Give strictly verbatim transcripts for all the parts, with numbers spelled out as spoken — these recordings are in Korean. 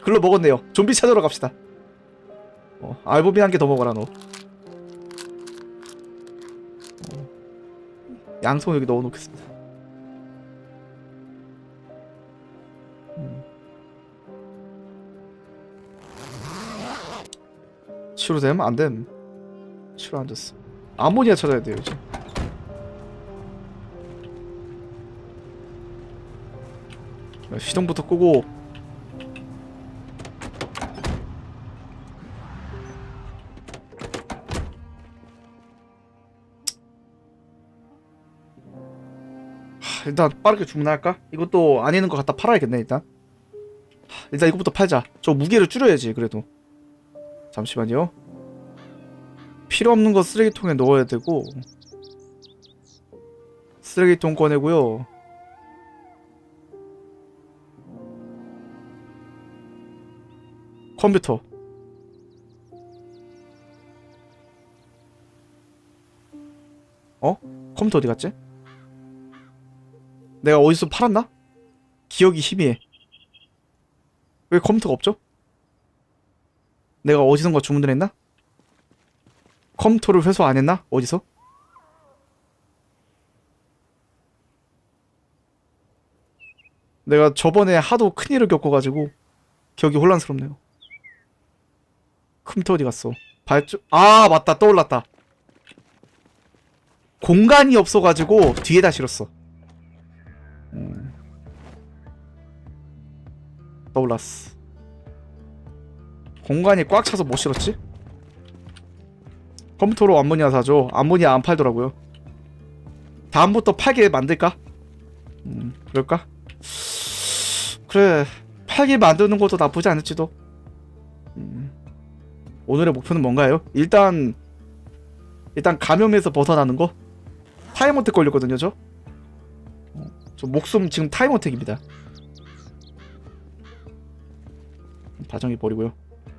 글로 먹었네요. 좀비 찾으러 갑시다. 어, 알부민 한 개 더 먹어라 너. 어, 양손 여기 넣어놓겠습니다. 음. 치료됨? 안됨. 치료 안됐어. 아모니아 찾아야 돼요 이제. 시동부터 끄고. 하, 일단 빠르게 주문할까? 이것도 안 있는 거 갖다 팔아야겠네 일단. 하, 일단 이것부터 팔자. 저 무게를 줄여야지 그래도. 잠시만요. 필요 없는 거 쓰레기통에 넣어야 되고. 쓰레기통 꺼내고요. 컴퓨터. 어? 컴퓨터 어디 갔지? 내가 어디서 팔았나? 기억이 희미해. 왜 컴퓨터가 없죠? 내가 어디선가 주문을 했나? 컴퓨터를 회수 안 했나? 어디서? 내가 저번에 하도 큰일을 겪어가지고 기억이 혼란스럽네요. 컴퓨터 어디 갔어? 발주... 아 맞다 떠올랐다. 공간이 없어가지고 뒤에다 실었어. 음... 떠올랐어. 공간이 꽉 차서 못 실었지? 컴퓨터로 암모니아 사죠. 암모니아 안 팔더라고요. 다음부터 팔게 만들까? 음, 그럴까? 그래, 팔게 만드는 것도 나쁘지 않을지도. 음, 오늘의 목표는 뭔가요? 일단 일단 감염에서 벗어나는 거. 타임어택 걸렸거든요 저. 어, 저 목숨 지금 타임어택입니다. 다정히 버리고요.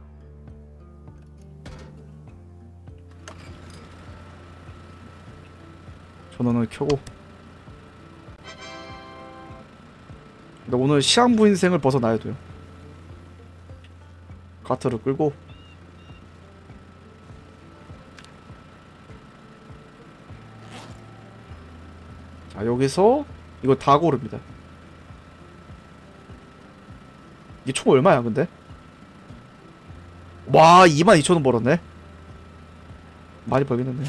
전원을 켜고. 근데 오늘 시한부 인생을 벗어나야 돼요. 카트를 끌고. 자 여기서 이거 다 고릅니다. 이게 총 얼마야 근데? 와 이만 이천 원 벌었네. 많이 벌긴 했네.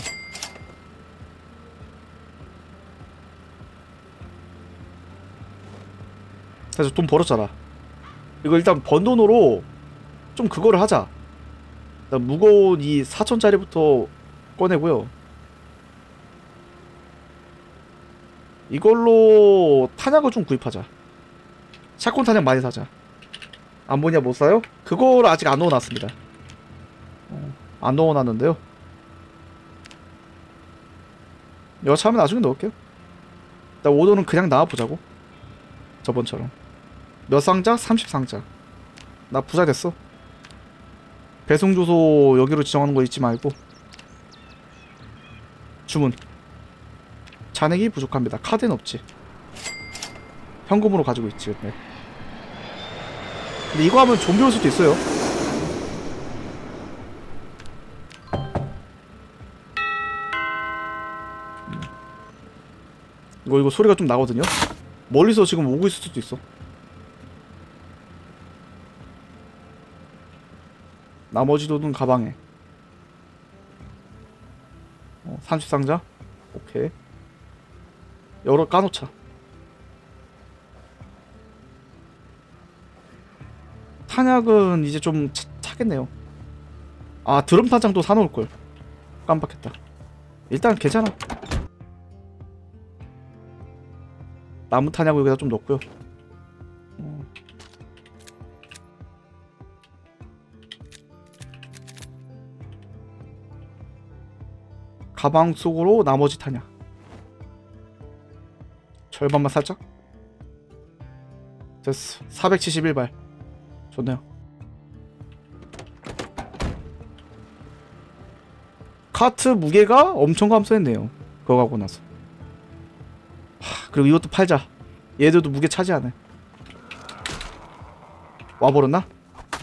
그래서 돈 벌었잖아. 이거 일단 번 돈으로 좀 그거를 하자. 일단 무거운 이 사천짜리부터 꺼내고요. 이걸로 탄약을 좀 구입하자. 샷건 탄약 많이 사자. 암모니아 못 사요? 그걸 아직 안 넣어놨습니다. 어, 안 넣어놨는데요. 여차하면 나중에 넣을게요. 일단 오더는 그냥 나와보자고. 저번처럼. 몇 상자? 삼십 상자. 나 부자 됐어. 배송 주소 여기로 지정하는 거 잊지 말고. 주문. 잔액이 부족합니다. 카드는 없지. 현금으로 가지고 있지 근데. 근데 이거 하면 좀비 올 수도 있어요. 이거 이거 소리가 좀 나거든요. 멀리서 지금 오고 있을 수도 있어. 나머지 돈은 가방에. 어, 삼십 상자? 오케이. 열어 까놓자. 탄약은 이제 좀 차, 차겠네요. 아 드럼 탄창도 사놓을걸. 깜빡했다. 일단 괜찮아. 나무 탄약을 여기다 좀 넣고요. 어. 가방 속으로 나머지 탄약. 절반만 살짝. 됐어. 사백칠십일 발. 좋네요. 카트 무게가 엄청 감소했네요. 그거 가고 나서. 하, 그리고 이것도 팔자. 얘들도 무게 차지하네. 와버렸나?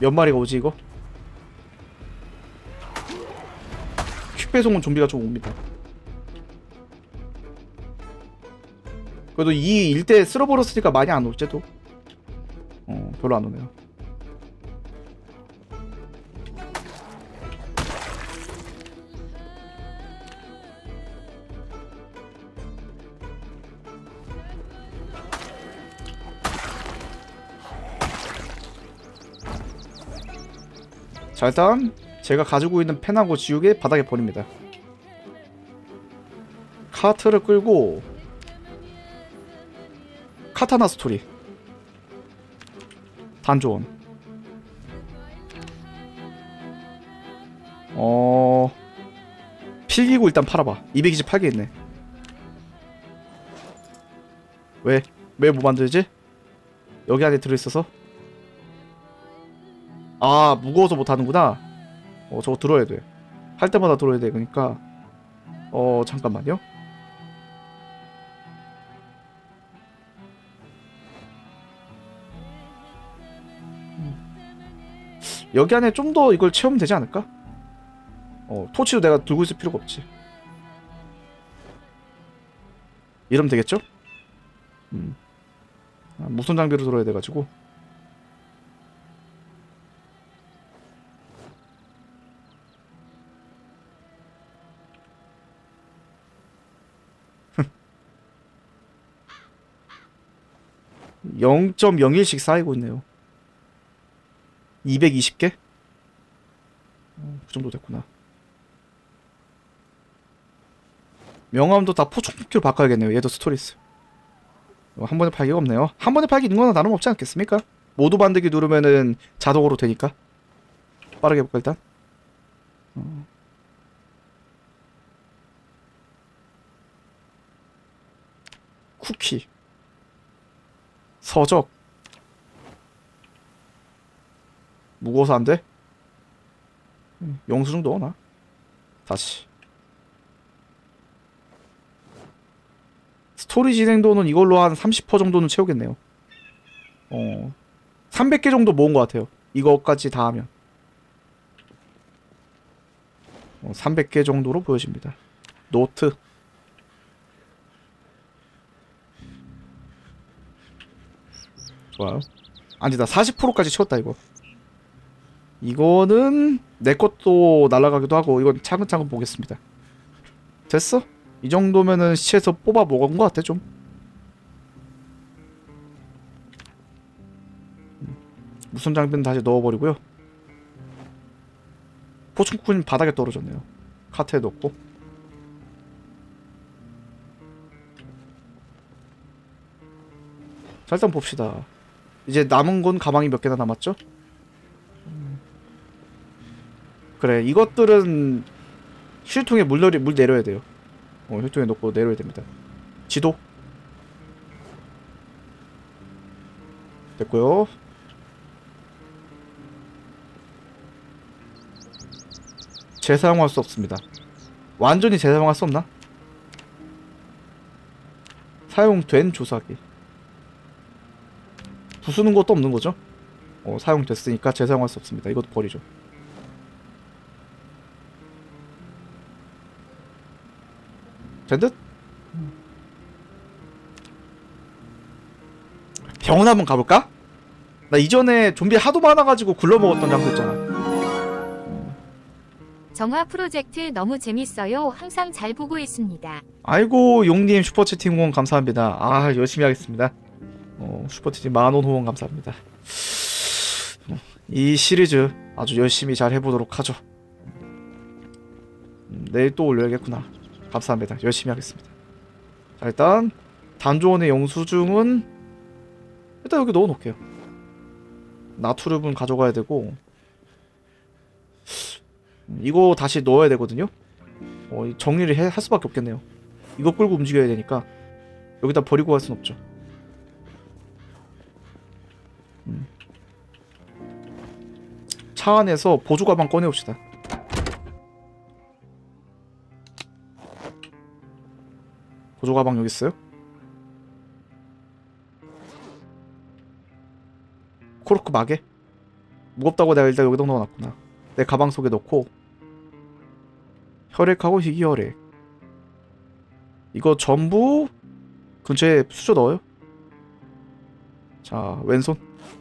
몇 마리가 오지 이거? 퀵배송은 좀비가 좀 옵니다. 그래도 이 일대 쓸어버렸으니까 많이 안 올지도. 어 별로 안 오네요. 자, 일단 제가 가지고 있는 펜하고 지우개 바닥에 버립니다. 카트를 끌고 카타나 스토리 단조원. 어... 필기구 일단 팔아봐. 이백이십팔 개 있네. 왜? 왜 뭐 만들지? 여기 안에 들어있어서? 아, 무거워서 못하는구나. 어, 저거 들어야 돼. 할 때마다 들어야 돼. 그러니까 어, 잠깐만요. 여기 안에 좀 더 이걸 채우면 되지 않을까? 어, 토치도 내가 들고 있을 필요가 없지. 이러면 되겠죠? 음. 아, 무선 장비로 들어야 돼가지고. 영 점 영일씩 쌓이고 있네요. 이백이십 개? 어, 그 정도 됐구나. 명함도 다 포충키로 바꿔야겠네요. 얘도 스토리스. 한 번에 팔기가 없네요. 한 번에 팔기 있는 거나 다름없지 않겠습니까? 모두 만들기 누르면은 자동으로 되니까. 빠르게 해볼까 일단. 어. 쿠키 서적 무거워서 안 돼? 영수증 넣어놔. 다시. 스토리 진행도는 이걸로 한 삼십 퍼센트 정도는 채우겠네요. 어, 삼백 개 정도 모은 것 같아요. 이거까지 다 하면. 어, 삼백 개 정도로 보여집니다. 노트. 좋아요. 아니, 나 사십 퍼센트까지 채웠다, 이거. 이거는 내 것도 날아가기도 하고, 이건 차근차근 보겠습니다. 됐어? 이 정도면은 시체에서 뽑아 먹은 것 같아, 좀. 무선 장비는 다시 넣어버리고요. 포춘쿠는 바닥에 떨어졌네요. 카트에 넣고. 자, 일단 봅시다. 이제 남은 건 가방이 몇 개나 남았죠? 그래, 이것들은 휴지통에 물, 내리, 물 내려야 돼요. 어, 휴지통에 넣고 내려야 됩니다. 지도 됐고요. 재사용할 수 없습니다. 완전히 재사용할 수 없나? 사용된 조사기. 부수는 것도 없는 거죠? 어, 사용됐으니까 재사용할 수 없습니다. 이것도 버리죠. 된 듯? 병원 한번 가볼까? 나 이전에 좀비 하도 많아가지고 굴러먹었던 장소 있잖아. 정화 프로젝트 너무 재밌어요. 항상 잘 보고 있습니다. 아이고, 용님 슈퍼채팅 후원 감사합니다. 아, 열심히 하겠습니다. 어, 슈퍼채팅 만원 후원 감사합니다. 이 시리즈 아주 열심히 잘 해보도록 하죠. 음, 내일 또 올려야겠구나. 감사합니다. 열심히 하겠습니다. 자, 일단 단조원의 영수증은 일단 여기 넣어놓을게요. 나트륨은 가져가야 되고, 이거 다시 넣어야 되거든요. 어, 정리를 해, 할 수밖에 없겠네요. 이거 끌고 움직여야 되니까 여기다 버리고 갈 순 없죠. 음. 차 안에서 보조 가방 꺼내봅시다. 보조 가방 여기 있어요? 코르크 마개? 무겁다고 내가 일단 여기다 넣어놨구나. 내 가방 속에 넣고. 혈액하고 희귀혈액. 이거 전부 근처에 수저 넣어요. 자, 왼손.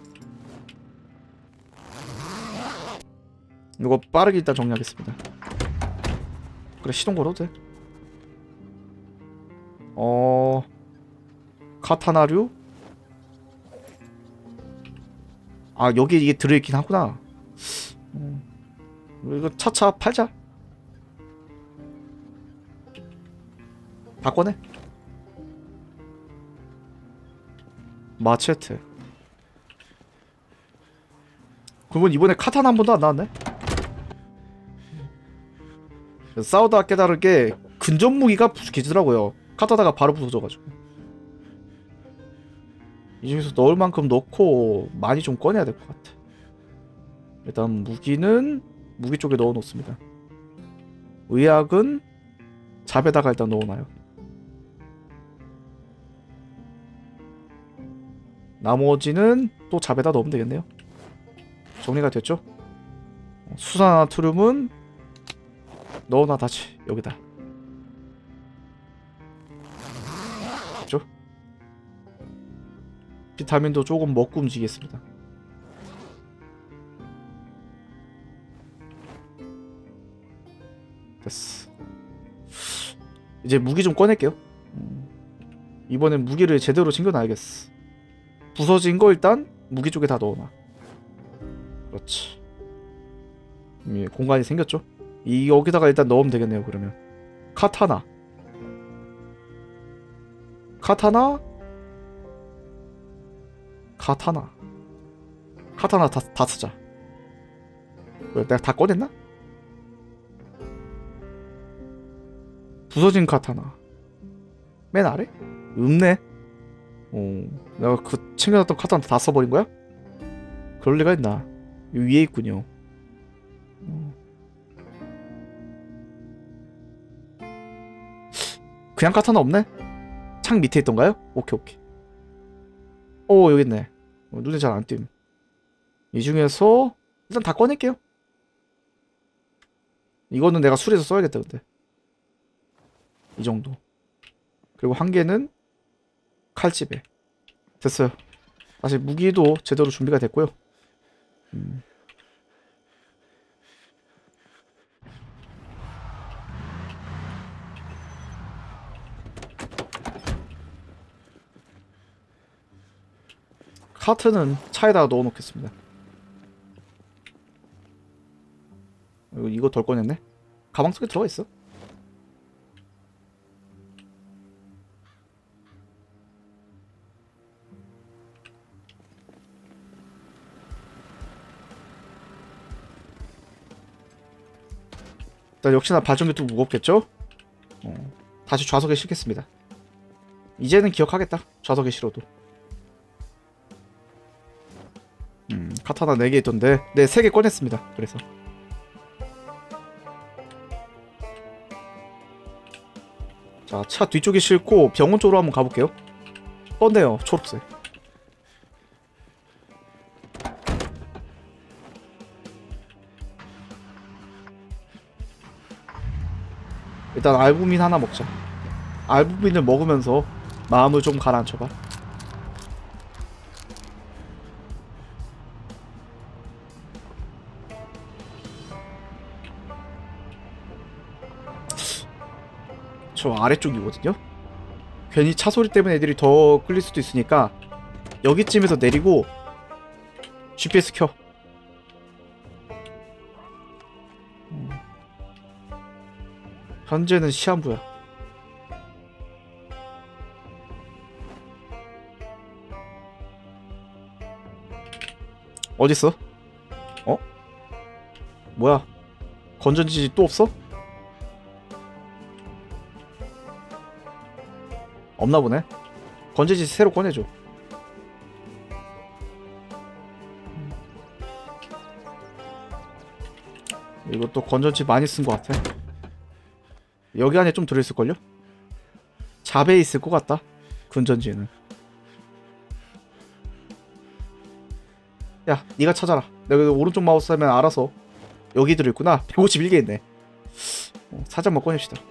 이거 빠르게 일단 정리하겠습니다. 그래, 시동 걸어도 돼. 어... 카타나류? 아, 여기 이게 들어있긴 하구나. 음. 이거 차차 팔자. 다 꺼내. 마체트. 그러면 이번에 카타나 한 번도 안 나왔네? 싸우다 깨달은 게 근접 무기가 부족해지더라고요. 카타나가 바로 부서져가지고. 이 중에서 넣을 만큼 넣고 많이 좀 꺼내야 될 것 같아. 일단 무기는 무기 쪽에 넣어 놓습니다. 의약은 잡에다가 일단 넣어놔요. 나머지는 또 잡에다 넣으면 되겠네요. 정리가 됐죠? 수산나트륨은 넣어놔 다시 여기다. 됐죠? 비타민도 조금 먹고 움직이겠습니다. 됐어. 이제 무기 좀 꺼낼게요. 이번엔 무기를 제대로 챙겨놔야겠어. 부서진 거 일단 무기 쪽에 다 넣어놔. 그렇지. 예, 공간이 생겼죠? 이 여기다가 일단 넣으면 되겠네요. 그러면 카타나 카타나 카타나 카타나 다, 다 쓰자. 왜 내가 다 꺼냈나? 부서진 카타나 맨 아래? 없네. 어, 내가 그 챙겨놨던 카타나 다 써버린 거야? 그럴 리가 있나? 이 위에 있군요. 어. 그냥 카타나 없네? 창 밑에 있던가요? 오케이 오케이. 오 여기 있네. 어, 눈에 잘 안 띄임. 이 중에서 일단 다 꺼낼게요. 이거는 내가 술에서 써야겠다 근데. 이 정도. 그리고 한 개는 칼집에. 됐어요. 사실 무기도 제대로 준비가 됐고요. 음. 카트는 차에다가 넣어 놓겠습니다. 이거, 이거 덜 꺼냈네? 가방 속에 들어가 있어. 일단 역시나 발전기도 무겁겠죠? 어, 다시 좌석에 싣겠습니다. 이제는 기억하겠다. 좌석에 실어도. 음, 카타나 네 개 있던데 네, 세 개 꺼냈습니다. 그래서 자, 차 뒤쪽에 싣고 병원 쪽으로 한번 가볼게요. 떴네요. 초록색. 일단 알부민 하나 먹자. 알부민을 먹으면서 마음을 좀 가라앉혀봐. 저 아래쪽이거든요? 괜히 차 소리 때문에 애들이 더 끌릴 수도 있으니까 여기쯤에서 내리고 지피에스 켜. 음. 현재는 시한부야. 어딨어? 어? 뭐야? 건전지지 또 없어? 없나 보네. 건전지 새로 꺼내줘. 이것도 건전지 많이 쓴 것 같아. 여기 안에 좀 들어있을걸요? 잡에 있을 것 같다. 근전지는. 야 니가 찾아라. 내가 오른쪽 마우스 하면 알아서 여기 들어있구나. 백오십일 개 있네. 어, 사자 한번 꺼냅시다.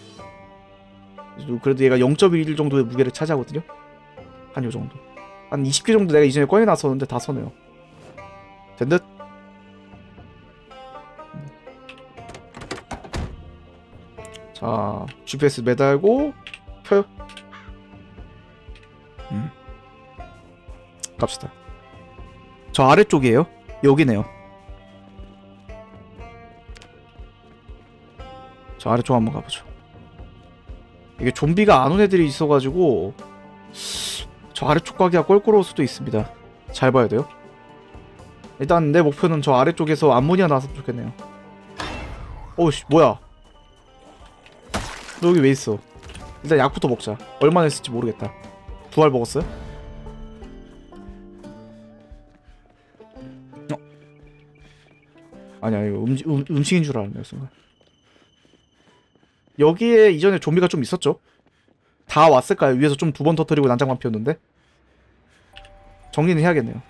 그래도 얘가 영 점 일 정도의 무게를 차지하거든요. 한 요정도. 한 이십 개 정도 내가 이전에 꺼내놨었는데 다 서네요. 된듯? 자, 지피에스 매달고 켜요. 음. 갑시다. 저 아래쪽이에요. 여기네요. 저 아래쪽 한번 가보죠. 이게 좀비가 안 온 애들이 있어가지고 저 아래쪽 가기가 껄끄러울 수도 있습니다. 잘 봐야 돼요. 일단 내 목표는 저 아래쪽에서 암모니아 나왔으면 좋겠네요. 오우씨 뭐야, 너 여기 왜 있어? 일단 약부터 먹자. 얼마나 있을지 모르겠다. 두 알 먹었어요? 어? 아니야 이거 음식, 음, 음식인 줄 알았네요 순간. 여기에 이전에 좀비가 좀 있었죠? 다 왔을까요? 위에서 좀 두 번 터뜨리고 난장만 피웠는데? 정리는 해야겠네요.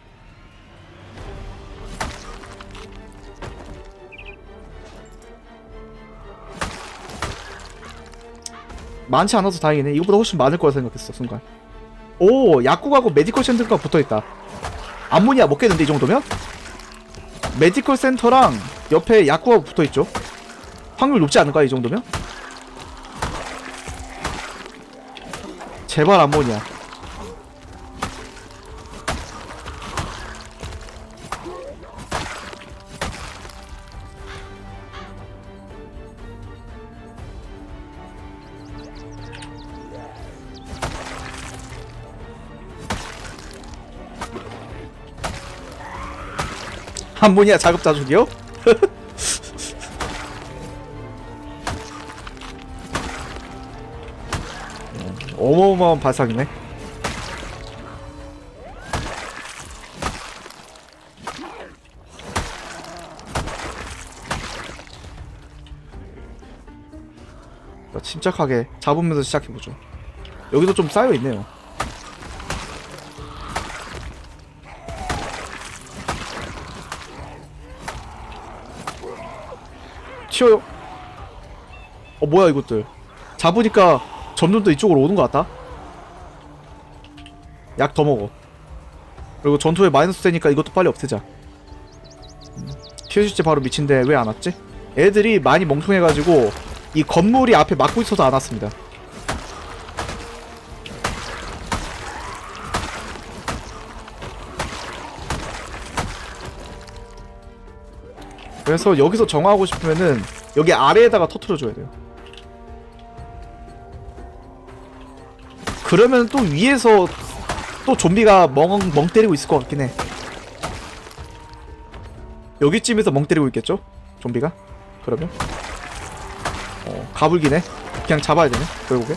많지 않아서 다행이네. 이거보다 훨씬 많을 거라 생각했어 순간. 오, 약국하고 메디컬 센터가 붙어있다. 암모니아 먹겠는데 이 정도면? 메디컬 센터랑 옆에 약국하고 붙어있죠. 확률 높지 않을까 이 정도면? 제발 암모니아. 암모니아 자급자족이요? 어마어마한 발상이네. 침착하게 잡으면서 시작해보죠. 여기도 좀 쌓여있네요. 튀어요. 어 뭐야 이것들. 잡으니까 점점 더 이쪽으로 오는 것 같다. 약 더 먹어. 그리고 전투에 마이너스 되니까 이것도 빨리 없애자. 음, 피어실제 바로 미친데 왜 안 왔지? 애들이 많이 멍청해가지고 이 건물이 앞에 막고 있어서 안 왔습니다. 그래서 여기서 정화하고 싶으면은 여기 아래에다가 터트려줘야 돼요. 그러면 또 위에서 또 좀비가 멍, 멍 때리고 있을 것 같긴 해. 여기쯤에서 멍 때리고 있겠죠? 좀비가? 그러면? 어, 가불기네? 그냥 잡아야 되네, 결국에.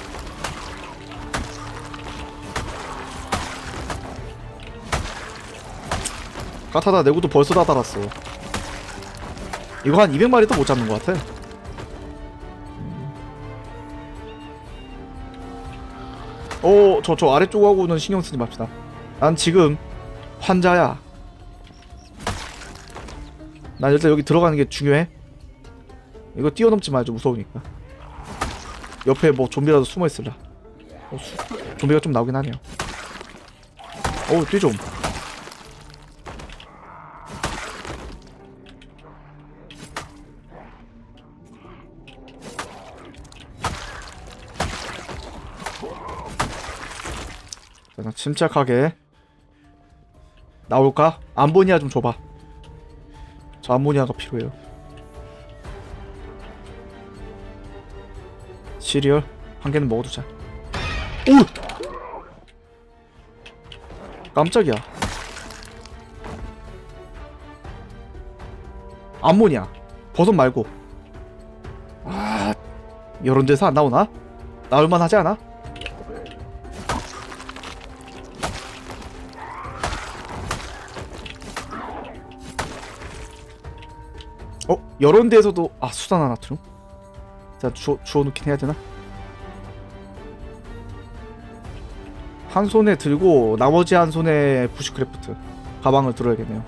까타다 내구도 벌써 다 달았어. 이거 한 이백 마리도 못 잡는 것 같아. 어, 저, 저 아래쪽하고는 신경 쓰지 맙시다. 난 지금 환자야. 난 일단 여기 들어가는 게 중요해. 이거 뛰어넘지 말죠, 무서우니까. 옆에 뭐 좀비라도 숨어 있을라. 어, 수, 좀비가 좀 나오긴 하네요. 어우, 뛰 좀. 자, 침착하게 나올까? 암모니아 좀 줘봐. 저 암모니아가 필요해요. 시리얼 한 개는 먹어두자. 오! 깜짝이야. 암모니아 버섯 말고. 아, 이런 데서 안 나오나? 나올만 하지 않아? 어? 이런 데에서도 아 수산화 나트륨? 자 주워, 주워놓긴 해야 되나? 한 손에 들고 나머지 한 손에 부시크래프트 가방을 들어야겠네요.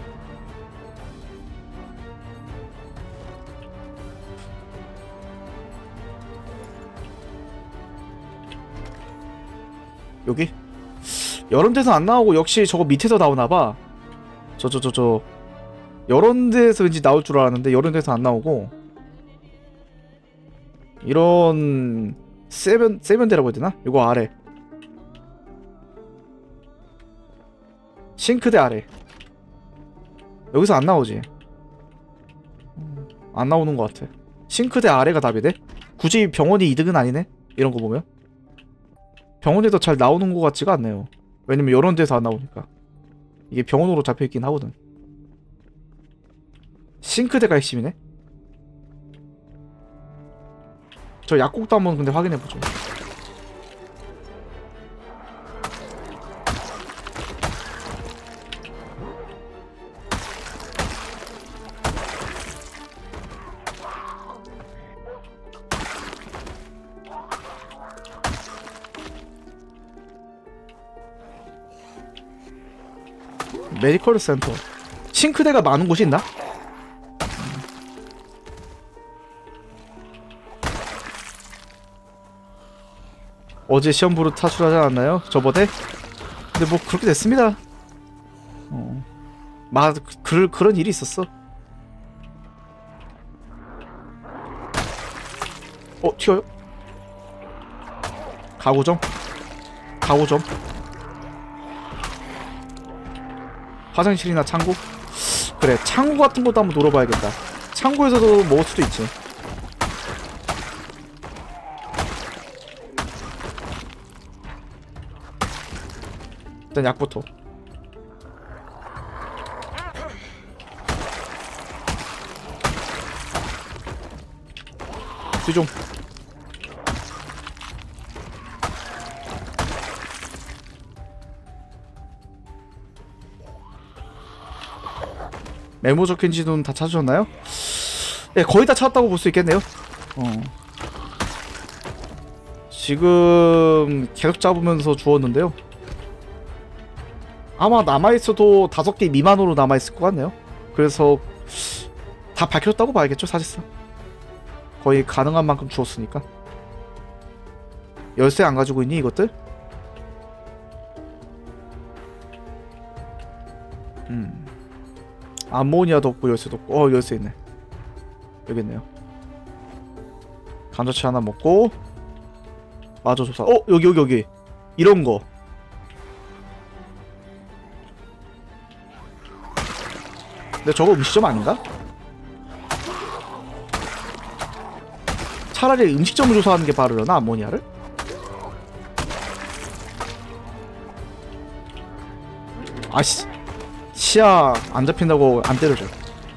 여기? 여러 데서 안 나오고 역시 저거 밑에서 나오나봐. 저 저 저 저 여러 데에서 왠지 나올 줄 알았는데 여러 데서 안 나오고, 이런 세면 세면대라고 해야 되나? 이거 아래 싱크대 아래 여기서 안 나오지. 안 나오는 것 같아. 싱크대 아래가 답이네. 굳이 병원이 이득은 아니네, 이런 거 보면. 병원에도 잘 나오는 것 같지가 않네요. 왜냐면 이런 데서 안 나오니까. 이게 병원으로 잡혀있긴 하거든. 싱크대가 핵심이네. 저 약국도 한번 근데 확인해보죠. 메디컬 센터. 싱크대가 많은 곳이 있나? 어제 시험부로 탈출하지 않았나요? 저번에? 근데 뭐 그렇게 됐습니다. 어. 마, 그, 그런 일이 있었어. 어, 튀어요? 가구점? 가구점? 화장실이나 창고? 그래, 창고 같은 것도 한번 노려봐야겠다. 창고에서도 먹을 수도 있지. 일단 약부터. 뒤 좀. 메모 적힌 지도는 다 찾으셨나요? 네, 거의 다 찾았다고 볼 수 있겠네요. 어. 지금 계속 잡으면서 주웠는데요. 아마 남아있어도 다섯 개 미만으로 남아있을 것 같네요. 그래서 다 밝혔다고 봐야겠죠, 사실상. 거의 가능한 만큼 주웠으니까. 열쇠 안 가지고 있니, 이것들? 음. 암모니아도 없고 열쇠도 없고. 어, 열쇠 있네. 여기 있네요. 감자채 하나 먹고. 마저 조사. 어, 여기 여기 여기. 이런 거. 근데 저거 음식점 아닌가? 차라리 음식점을 조사하는 게 바르려나, 암모니아를? 아씨, 시야 안 잡힌다고 안 때려줘.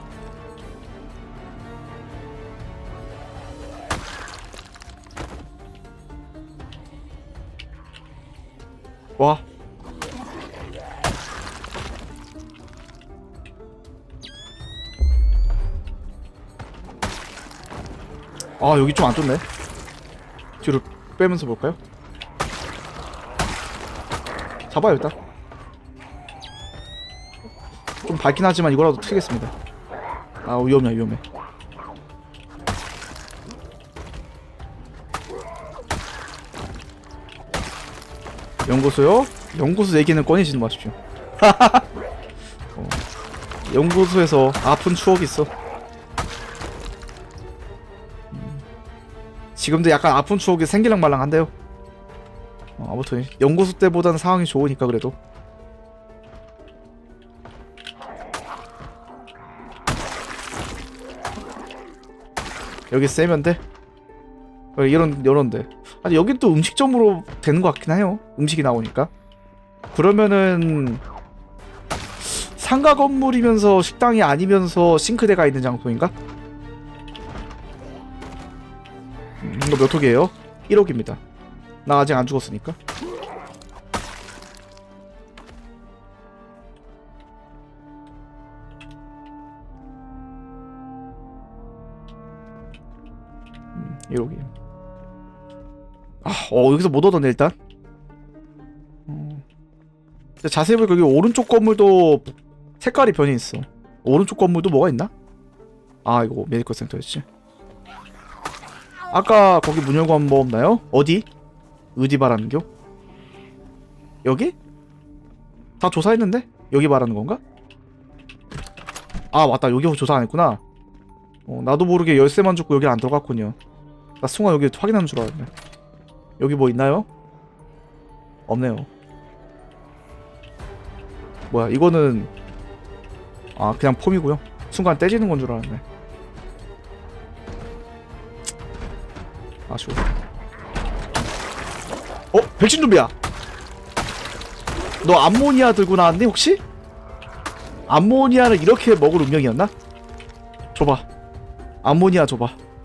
와. 아, 여기 좀 안 좋네. 뒤로 빼면서 볼까요? 잡아요, 일단. 좀 밝긴 하지만 이거라도 트겠습니다. 아, 위험해, 위험해. 연구소요? 연구소 얘기는 꺼내지지 마십시오. 어, 연구소에서 아픈 추억이 있어. 지금도 약간 아픈 추억이 생기랑 말랑한데요. 어, 아무튼 연구소 때보다는 상황이 좋으니까 그래도. 여기 세면대? 어, 이런 이런데. 아니, 여긴 또 음식점으로 되는 것 같긴 해요. 음식이 나오니까. 그러면은 상가 건물이면서 식당이 아니면서 싱크대가 있는 장소인가? 음, 이거 몇 호기예요? 일 호기입니다. 나 아직 안 죽었으니까. 음, 일 호기. 아, 어, 여기서 못 얻었네, 일단. 어. 자세히 보니까 여기 오른쪽 건물도 색깔이 변이 있어. 오른쪽 건물도 뭐가 있나? 아 이거 메디컬 센터였지. 아까 거기 문 열고 한번 뭐 없나요? 어디? 어디 말하는겨? 여기? 다 조사했는데? 여기 말하는 건가? 아 맞다 여기 조사 안 했구나. 어, 나도 모르게 열쇠만 줬고 여기 안 들어갔군요. 나 순간 여기 확인하는 줄 알았네. 여기 뭐 있나요? 없네요. 뭐야 이거는 아 그냥 폼이고요. 순간 떼지는 건 줄 알았네. 아쉬워. 어? 백신 좀비야. 너 암모니아 들고 나왔니 혹시? 암모니아를 이렇게 먹을 운명이었나? 줘봐. 암모니아 줘봐.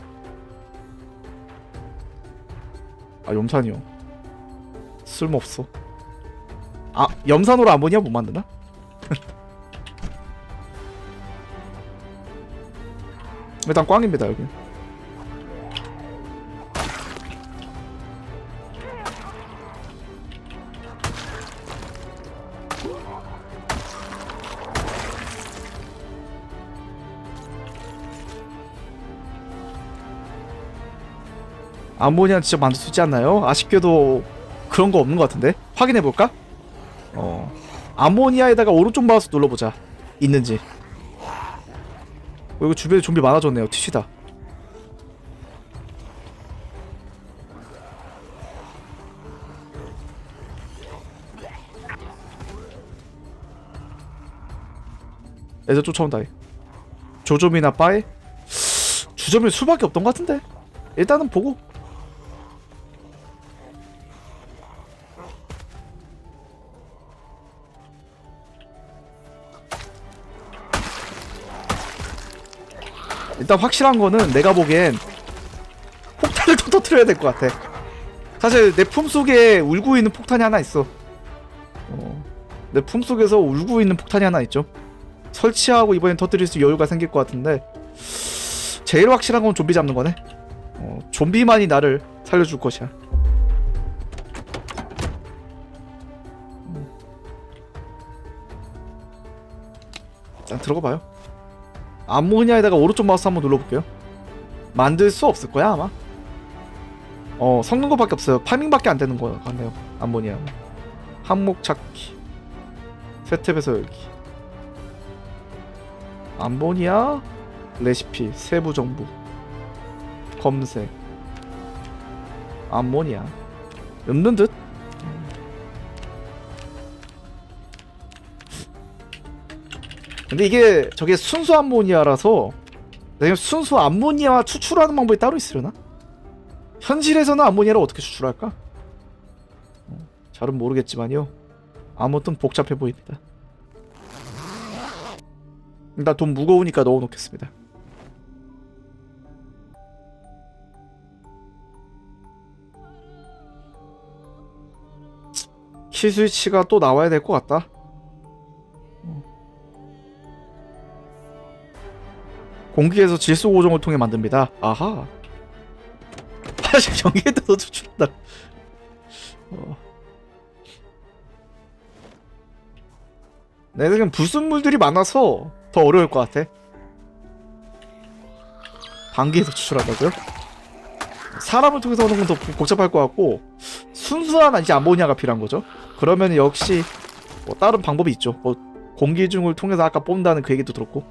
아 염산이요. 쓸모없어. 아 염산으로 암모니아 못 만드나? 일단 꽝입니다 여기. 암모니아 진짜 만들 수 있지 않나요? 아쉽게도 그런 거 없는 것 같은데? 확인해볼까? 어 암모니아에다가 오른쪽 마우스 눌러보자. 있는지. 어, 이거 주변에 좀비 많아졌네요. 티시다. 애들 쫓아온다. 조점이나 바에? 주점일 수밖에 없던 것 같은데? 일단은 보고. 일단 확실한 거는 내가 보기엔 폭탄을 더 터뜨려야 될 것 같아. 사실 내 품속에 울고 있는 폭탄이 하나 있어. 어, 내 품속에서 울고 있는 폭탄이 하나 있죠. 설치하고 이번엔 터뜨릴 수 여유가 생길 것 같은데 제일 확실한 건 좀비 잡는 거네. 어, 좀비만이 나를 살려줄 것이야. 일단 들어가봐요. 암모니아에다가 오른쪽 마우스 한번 눌러볼게요. 만들 수 없을 거야 아마. 어 섞는 거밖에 없어요. 파밍밖에 안 되는 거 같네요. 암모니아 항목 찾기 새 탭에서 열기 암모니아 레시피 세부 정보 검색 암모니아 없는 듯. 근데 이게 저게 순수 암모니아라서 내가 순수 암모니아 추출하는 방법이 따로 있으려나? 현실에서는 암모니아를 어떻게 추출할까? 어, 잘은 모르겠지만요. 아무튼 복잡해 보입니다. 나 돈 무거우니까 넣어놓겠습니다. 키 스위치가 또 나와야 될 것 같다. 공기에서 질소 고정을 통해 만듭니다. 아하. 사실 전기에도 추출한다. 어. 내 생각엔 불순물들이 많아서 더 어려울 것 같아. 방기에서 추출한다고요? 사람을 통해서 하는 건 더 복잡할 것 같고 순수한 이제 암모니아가 필요한 거죠. 그러면 역시 뭐 다른 방법이 있죠. 뭐 공기 중을 통해서 아까 뽑는다는 그 얘기도 들었고.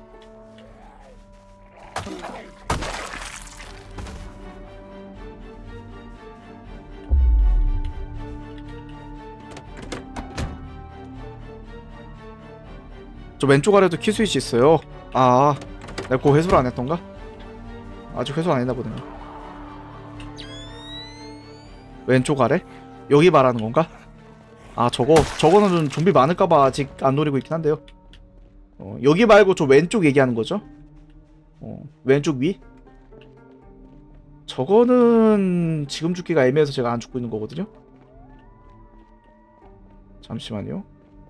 저 왼쪽 아래도 키 스위치 있어요. 아, 내가 그거 회수를 안 했던가? 아직 회수 안 했나 보네요. 왼쪽 아래? 여기 말하는 건가? 아, 저거 저거는 좀 좀비 많을까봐 아직 안 노리고 있긴 한데요. 어, 여기 말고 저 왼쪽 얘기하는 거죠? 어, 왼쪽 위? 저거는 지금 죽기가 애매해서 제가 안 죽고 있는 거거든요. 잠시만요.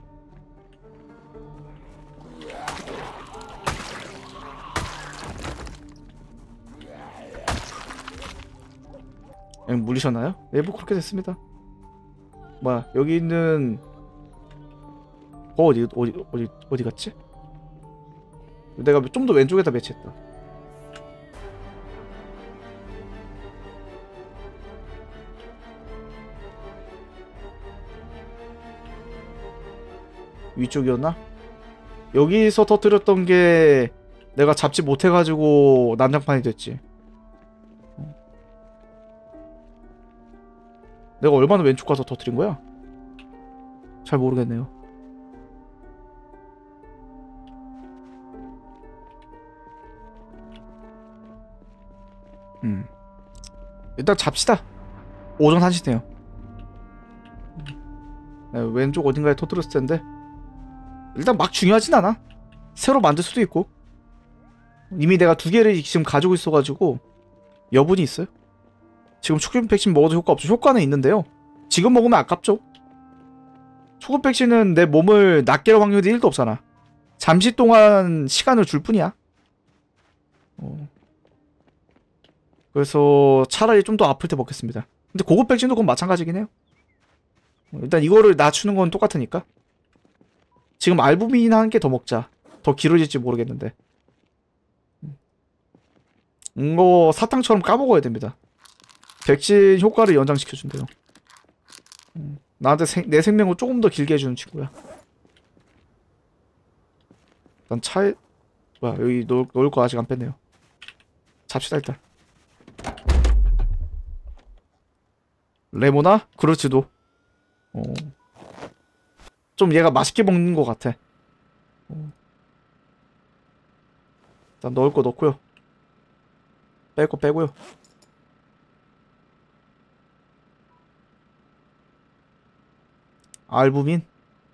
그냥 물리셨나요? 네, 뭐 그렇게 됐습니다. 뭐야, 여기 있는 어 어디 어디 어디 어디 갔지? 내가 좀 더 왼쪽에다 배치했다. 위쪽이었나? 여기서 터뜨렸던 게 내가 잡지 못해가지고 난장판이 됐지. 내가 얼마나 왼쪽 가서 터뜨린 거야? 잘 모르겠네요. 음. 일단 잡시다. 오전 한 시네요. 네, 왼쪽 어딘가에 터뜨렸을 텐데 일단 막 중요하진 않아. 새로 만들 수도 있고. 이미 내가 두 개를 지금 가지고 있어가지고 여분이 있어요. 지금 초급 백신 먹어도 효과 없죠. 효과는 있는데요, 지금 먹으면 아깝죠. 초급 백신은 내 몸을 낫게 할 확률이 일도 없잖아. 잠시 동안 시간을 줄 뿐이야. 어. 그래서 차라리 좀 더 아플 때 먹겠습니다. 근데 고급 백신도 그건 마찬가지긴 해요. 어, 일단 이거를 낮추는 건 똑같으니까. 지금 알부민 한 개 더 먹자. 더 길어질지 모르겠는데. 이거 사탕처럼 까먹어야 됩니다. 백신 효과를 연장시켜준대요. 음, 나한테 생, 내 생명을 조금 더 길게 해주는 친구야. 일단 차에 뭐야, 여기 놓을, 놓을 거 아직 안 뺐네요. 잡시다 일단. 레모나? 그렇지도. 어. 좀 얘가 맛있게 먹는 것 같아. 어. 일단 넣을 거 넣고요. 뺄 거 빼고요. 알부민?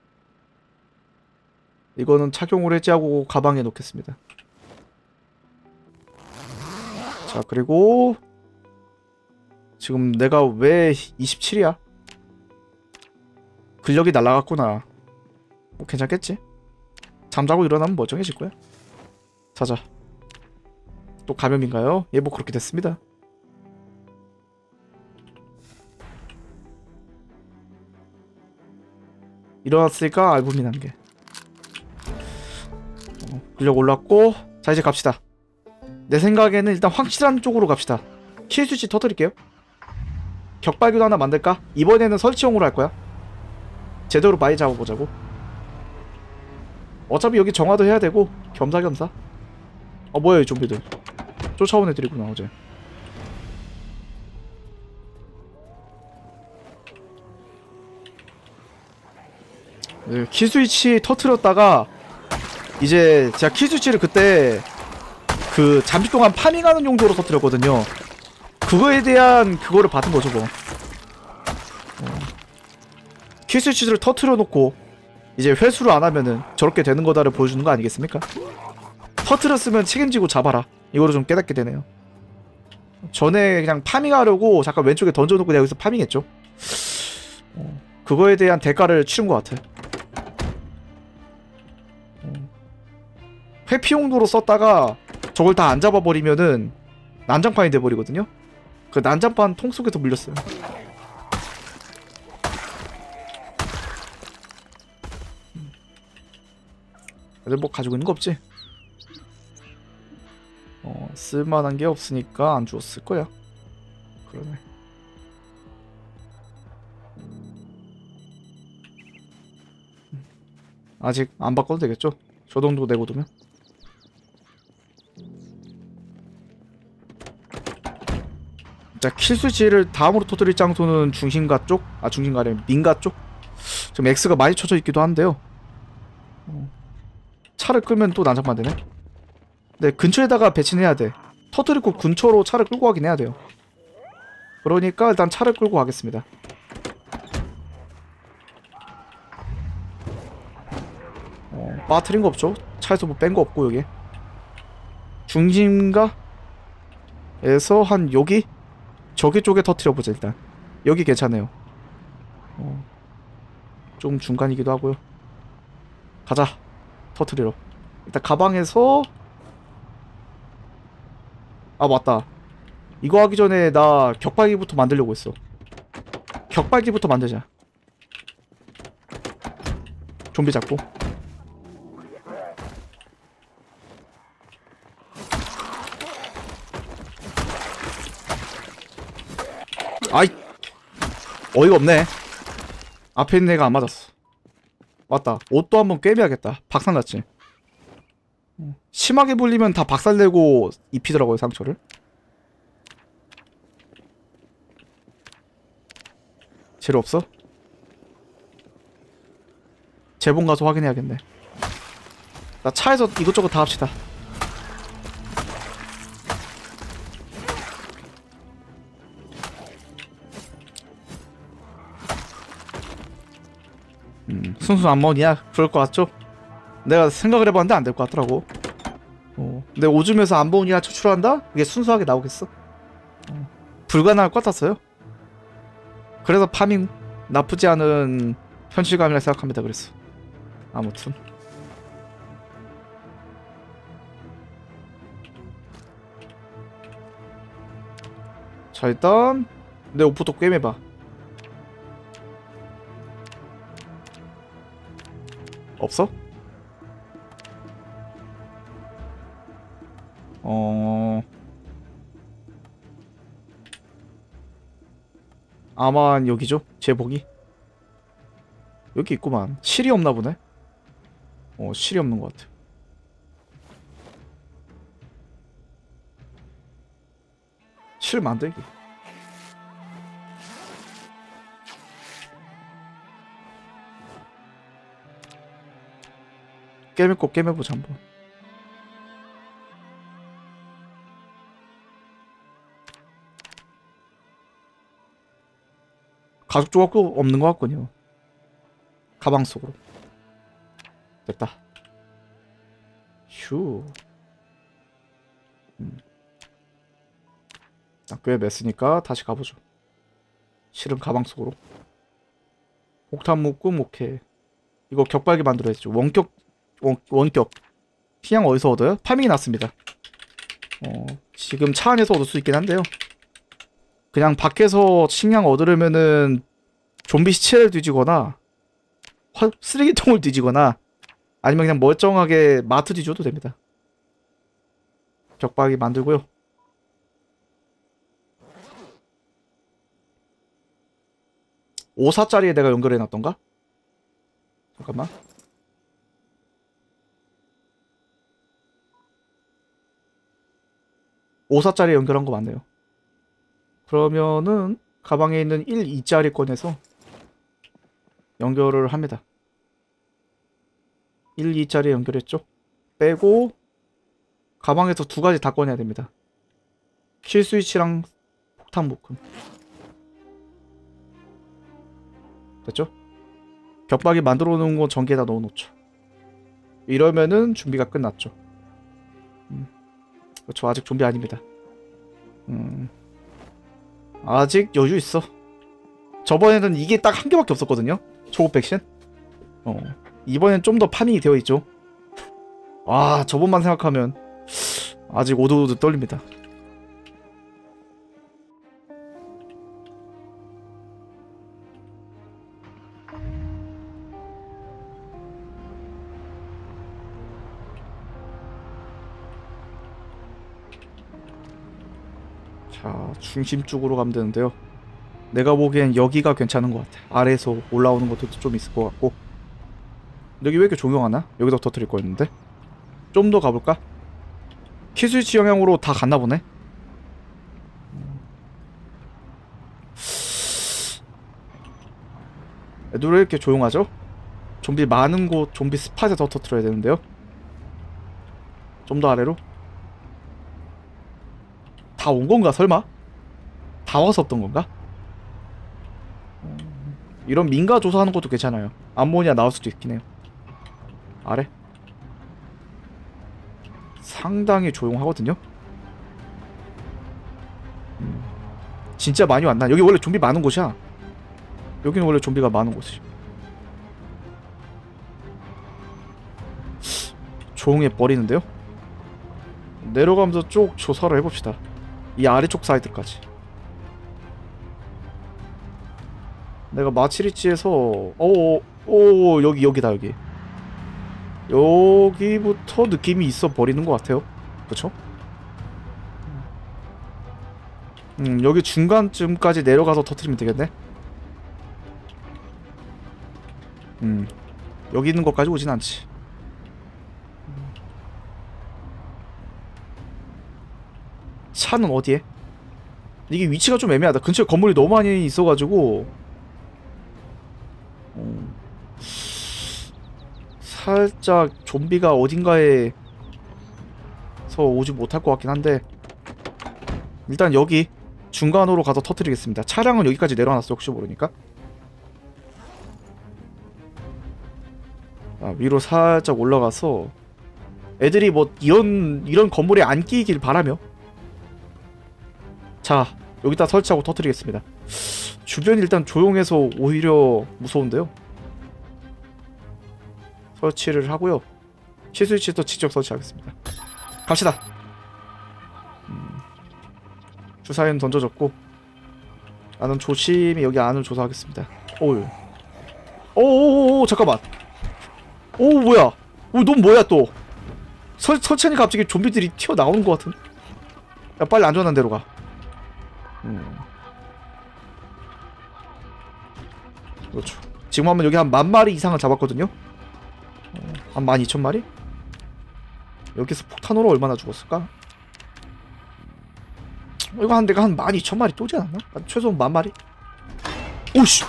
이거는 착용을 해제하고 가방에 넣겠습니다. 자, 그리고 지금 내가 왜 이십칠이야? 근력이 날라갔구나. 뭐 괜찮겠지? 잠자고 일어나면 멀쩡해질 거야. 자자. 또 감염인가요? 예, 뭐 그렇게 됐습니다. 일어났으니까 알부민 한 개. 어, 근력 올랐고, 자 이제 갑시다. 내 생각에는 일단 확실한 쪽으로 갑시다. 킬스위치 터뜨릴게요. 격발기도 하나 만들까? 이번에는 설치용으로 할 거야. 제대로 많이 잡아보자고. 어차피 여기 정화도 해야 되고 겸사겸사. 어 뭐야 이 좀비들. 쫓아온 애들이구나 어제. 네, 킬스위치 터트렸다가 이제 제가 킬스위치를 그때 그 잠시 동안 파밍하는 용도로 터뜨렸거든요. 그거에 대한 그거를 받은 거죠 뭐. 어. 킬스위치를 터트려 놓고 이제 회수를 안 하면은 저렇게 되는 거다를 보여주는 거 아니겠습니까? 터트렸으면 책임지고 잡아라. 이거를 좀 깨닫게 되네요. 전에 그냥 파밍하려고 잠깐 왼쪽에 던져놓고 내가 여기서 파밍했죠. 어. 그거에 대한 대가를 치른 것 같아. 어. 회피 용도로 썼다가 저걸 다 안 잡아버리면은 난장판이 돼버리거든요. 그 난장판 통 속에서 물렸어요. 근데 뭐 가지고 있는 거 없지? 어, 쓸만한 게 없으니까 안 주웠을 거야. 그러네. 아직 안 바꿔도 되겠죠? 저 정도 내고 두면. 자, 킬스위치를 다음으로 터뜨릴 장소는 중심가 쪽? 아, 중심가래 민가 쪽? 지금 X가 많이 쳐져 있기도 한데요. 어. 차를 끌면 또 난장판 되네? 네, 근처에다가 배치는 해야 돼. 터뜨리고 근처로 차를 끌고 가긴 해야 돼요. 그러니까 일단 차를 끌고 가겠습니다. 어, 빠뜨린 거 없죠? 차에서 뭐 뺀 거 없고, 여기. 중심가? 에서 한 여기? 저기 쪽에 터뜨려보자 일단. 여기 괜찮네요. 어, 좀 중간이기도 하고요. 가자. 터뜨리러. 일단 가방에서 아 맞다. 이거 하기 전에 나 격발기부터 만들려고 했어. 격발기부터 만들자. 좀비 잡고. 아이 어이가 없네. 앞에 있는 애가 안 맞았어. 맞다. 옷도 한번 꿰매야겠다. 박살났지. 심하게 불리면 다 박살내고 입히더라고요, 상처를. 재료 없어? 재봉 가서 확인해야겠네. 나 차에서 이것저것 다 합시다. 음, 순수 암모니아? 그럴 것 같죠? 내가 생각을 해봤는데 안 될 것 같더라고. 어, 근데 오줌에서 암모니아 추출한다? 이게 순수하게 나오겠어? 어, 불가능할 것 같았어요. 그래서 파밍 나쁘지 않은 현실감이라 생각합니다. 그랬어. 아무튼 자, 일단 내 옷부터 꿰매봐. 없어? 어... 아마 여기죠? 제복이? 여기 있구만. 실이 없나 보네? 어, 실이 없는 것 같아. 실 만들기. 깨매고 깨매보자 한번. 가죽 조각도 없는 것 같군요. 가방 속으로. 됐다. 휴. 음. 꽤 맸으니까 다시 가보죠. 실은 가방 속으로. 폭탄 묶음 오케이. 이거 격발기 만들어야죠. 원격 원, 원격. 티양 어디서 얻어요? 파밍이 났습니다. 어, 지금 차 안에서 얻을 수 있긴 한데요. 그냥 밖에서 식량 얻으려면은 좀비 시체를 뒤지거나 화, 쓰레기통을 뒤지거나 아니면 그냥 멀쩡하게 마트 뒤져도 됩니다. 격박이 만들고요. 오사짜리에 내가 연결해놨던가? 잠깐만. 오사짜리에 연결한 거 맞네요. 그러면은 가방에 있는 일, 이짜리 꺼내서 연결을 합니다. 일, 이짜리 연결했죠? 빼고 가방에서 두 가지 다 꺼내야 됩니다. 킬 스위치랑 폭탄 묶음. 됐죠? 격박이 만들어 놓은 거 전기에다 넣어 놓죠. 이러면은 준비가 끝났죠. 음. 그렇죠. 아직 좀비 아닙니다. 음. 아직 여유 있어. 저번에는 이게 딱 한 개밖에 없었거든요. 초급 백신. 어. 이번엔 좀 더 파밍이 되어 있죠. 와, 저번만 생각하면 아직 오도오도 떨립니다. 자, 중심 쪽으로 가면 되는데요. 내가 보기엔 여기가 괜찮은 것 같아. 아래에서 올라오는 것도 좀 있을 것 같고. 여기 왜 이렇게 조용하나? 여기다 터뜨릴 거였는데. 좀 더 가볼까? 키스위치 영향으로 다 갔나 보네. 애들 왜 이렇게 조용하죠? 좀비 많은 곳, 좀비 스팟에 더 터뜨려야 되는데요. 좀 더 아래로. 다 온 건가 설마? 다 와서 없던 건가? 이런 민가 조사하는 것도 괜찮아요. 암모니아 나올 수도 있긴 해요. 아래. 상당히 조용하거든요. 음, 진짜 많이 왔나? 여기 원래 좀비 많은 곳이야. 여기는 원래 좀비가 많은 곳이야. 조용해 버리는데요. 내려가면서 쭉 조사를 해봅시다. 이 아래쪽 사이드까지. 내가 마치리치에서 오오 오, 여기 여기다 여기 여기부터 느낌이 있어 버리는 것 같아요. 그쵸? 음 여기 중간쯤까지 내려가서 터뜨리면 되겠네. 음 여기 있는 것까지 오진 않지. 차는 어디에? 이게 위치가 좀 애매하다. 근처에 건물이 너무 많이 있어가지고 어, 살짝 좀비가 어딘가에 서 오지 못할 것 같긴 한데 일단 여기 중간으로 가서 터뜨리겠습니다. 차량은 여기까지 내려놨어. 혹시 모르니까. 아, 위로 살짝 올라가서 애들이 뭐 이런 이런 건물에 안 끼길 바라며. 자 여기다 설치하고 터뜨리겠습니다. 주변이 일단 조용해서 오히려 무서운데요. 설치를 하고요. 키스위치도 직접 설치하겠습니다. 갑시다. 음, 주사위는 던져졌고 나는 조심히 여기 안을 조사하겠습니다. 오우 오오오 잠깐만. 오 뭐야. 오넌 뭐야 또. 설, 설치하니까 갑자기 좀비들이 튀어나오는 것 같은. 야 빨리 안전한 데로 가. 음. 그렇죠. 지금 하면 여기 한 만 마리 이상을 잡았거든요. 어, 한 만 이천 마리? 여기서 폭탄으로 얼마나 죽었을까? 어, 이거 한 내가 한 만 이천 마리 또지 않았나? 한 최소 만 마리? 오씨!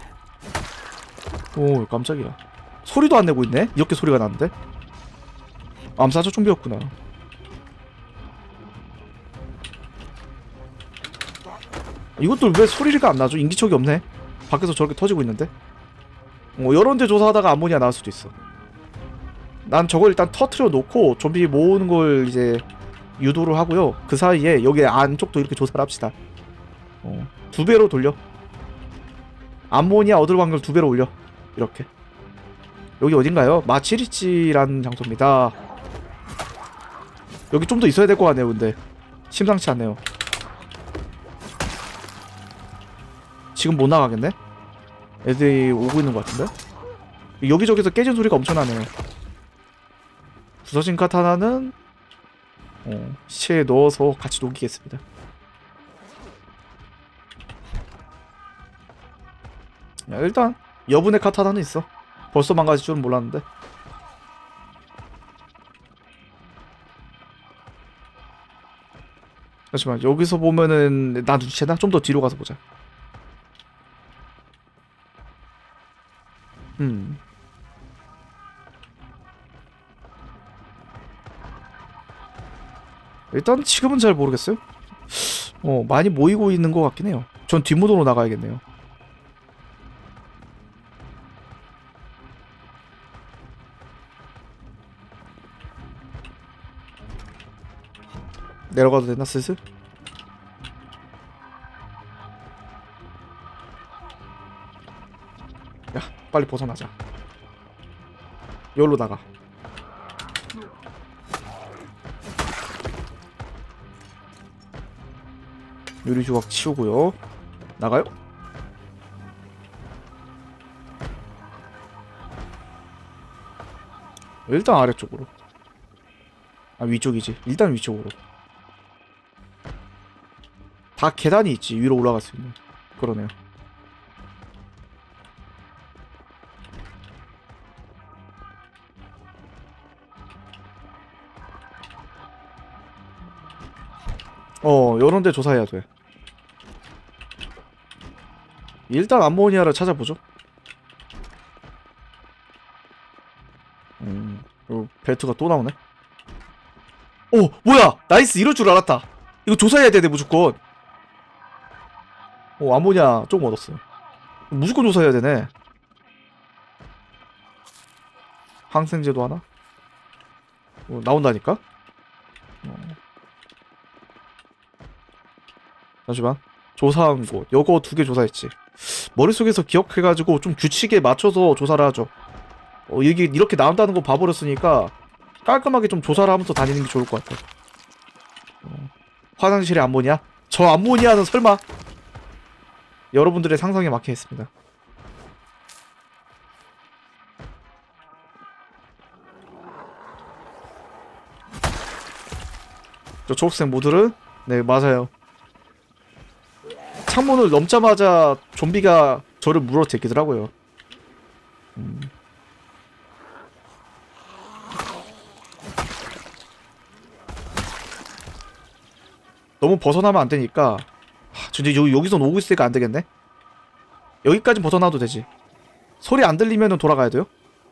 오 깜짝이야. 소리도 안 내고 있네? 이렇게 소리가 나는데? 암사자 좀비였구나. 이것들 왜 소리가 안 나죠? 인기척이 없네. 밖에서 저렇게 터지고 있는데? 어, 여러 데 조사하다가 암모니아 나올 수도 있어. 난 저걸 일단 터트려 놓고 좀비 모으는 걸 이제 유도를 하고요. 그 사이에 여기 안쪽도 이렇게 조사를 합시다. 어, 두 배로 돌려. 암모니아 얻을 확률 두 배로 올려. 이렇게. 여기 어딘가요? 마치리치라는 장소입니다. 여기 좀 더 있어야 될 것 같네요. 근데 심상치 않네요. 지금 못 나가겠네? 애들이 오고 있는 것 같은데? 여기저기서 깨진 소리가 엄청 나네요. 부서진 카타나는 어, 시체에 넣어서 같이 녹이겠습니다. 야, 일단 여분의 카타나는 있어. 벌써 망가질 줄은 몰랐는데. 잠시만 여기서 보면은 나 눈치채나? 좀 더 뒤로 가서 보자. 음. 일단 지금은 잘 모르겠어요. 어 많이 모이고 있는 것 같긴 해요. 전 뒷무도로 나가야겠네요. 내려가도 되나 슬슬? 야 빨리 벗어나자. 여기로 나가. 유리 조각 치우고요. 나가요? 일단 아래쪽으로. 아 위쪽이지. 일단 위쪽으로. 다 계단이 있지. 위로 올라갈 수 있는. 그러네요. 어 요런데 조사해야 돼. 일단 암모니아를 찾아보죠. 음, 요 벨트가 또 나오네. 오, 뭐야? 나이스, 이럴 줄 알았다. 이거 조사해야 되네, 무조건. 오, 암모니아 조금 얻었어요. 무조건 조사해야 되네. 항생제도 하나? 어, 나온다니까? 어. 잠시만. 조사한 곳. 요거 두 개 조사했지. 머릿속에서 기억해가지고 좀 규칙에 맞춰서 조사를 하죠. 어, 이게 이렇게 나온다는 거 봐버렸으니까 깔끔하게 좀 조사를 하면서 다니는 게 좋을 것 같아. 어, 화장실에 암모니아? 저 암모니아는 설마? 여러분들의 상상에 맞게 했습니다. 저 초록색 모드를? 네, 맞아요. 창문을 넘자마자 좀비가 저를 물어뜯기더라고요. 음. 너무 벗어나면 안 되니까. 하, 진짜 여, 여기서 오고 있으니까 안 되겠네. 여기까지 벗어나도 되지. 소리 안 들리면은 돌아가야 돼요.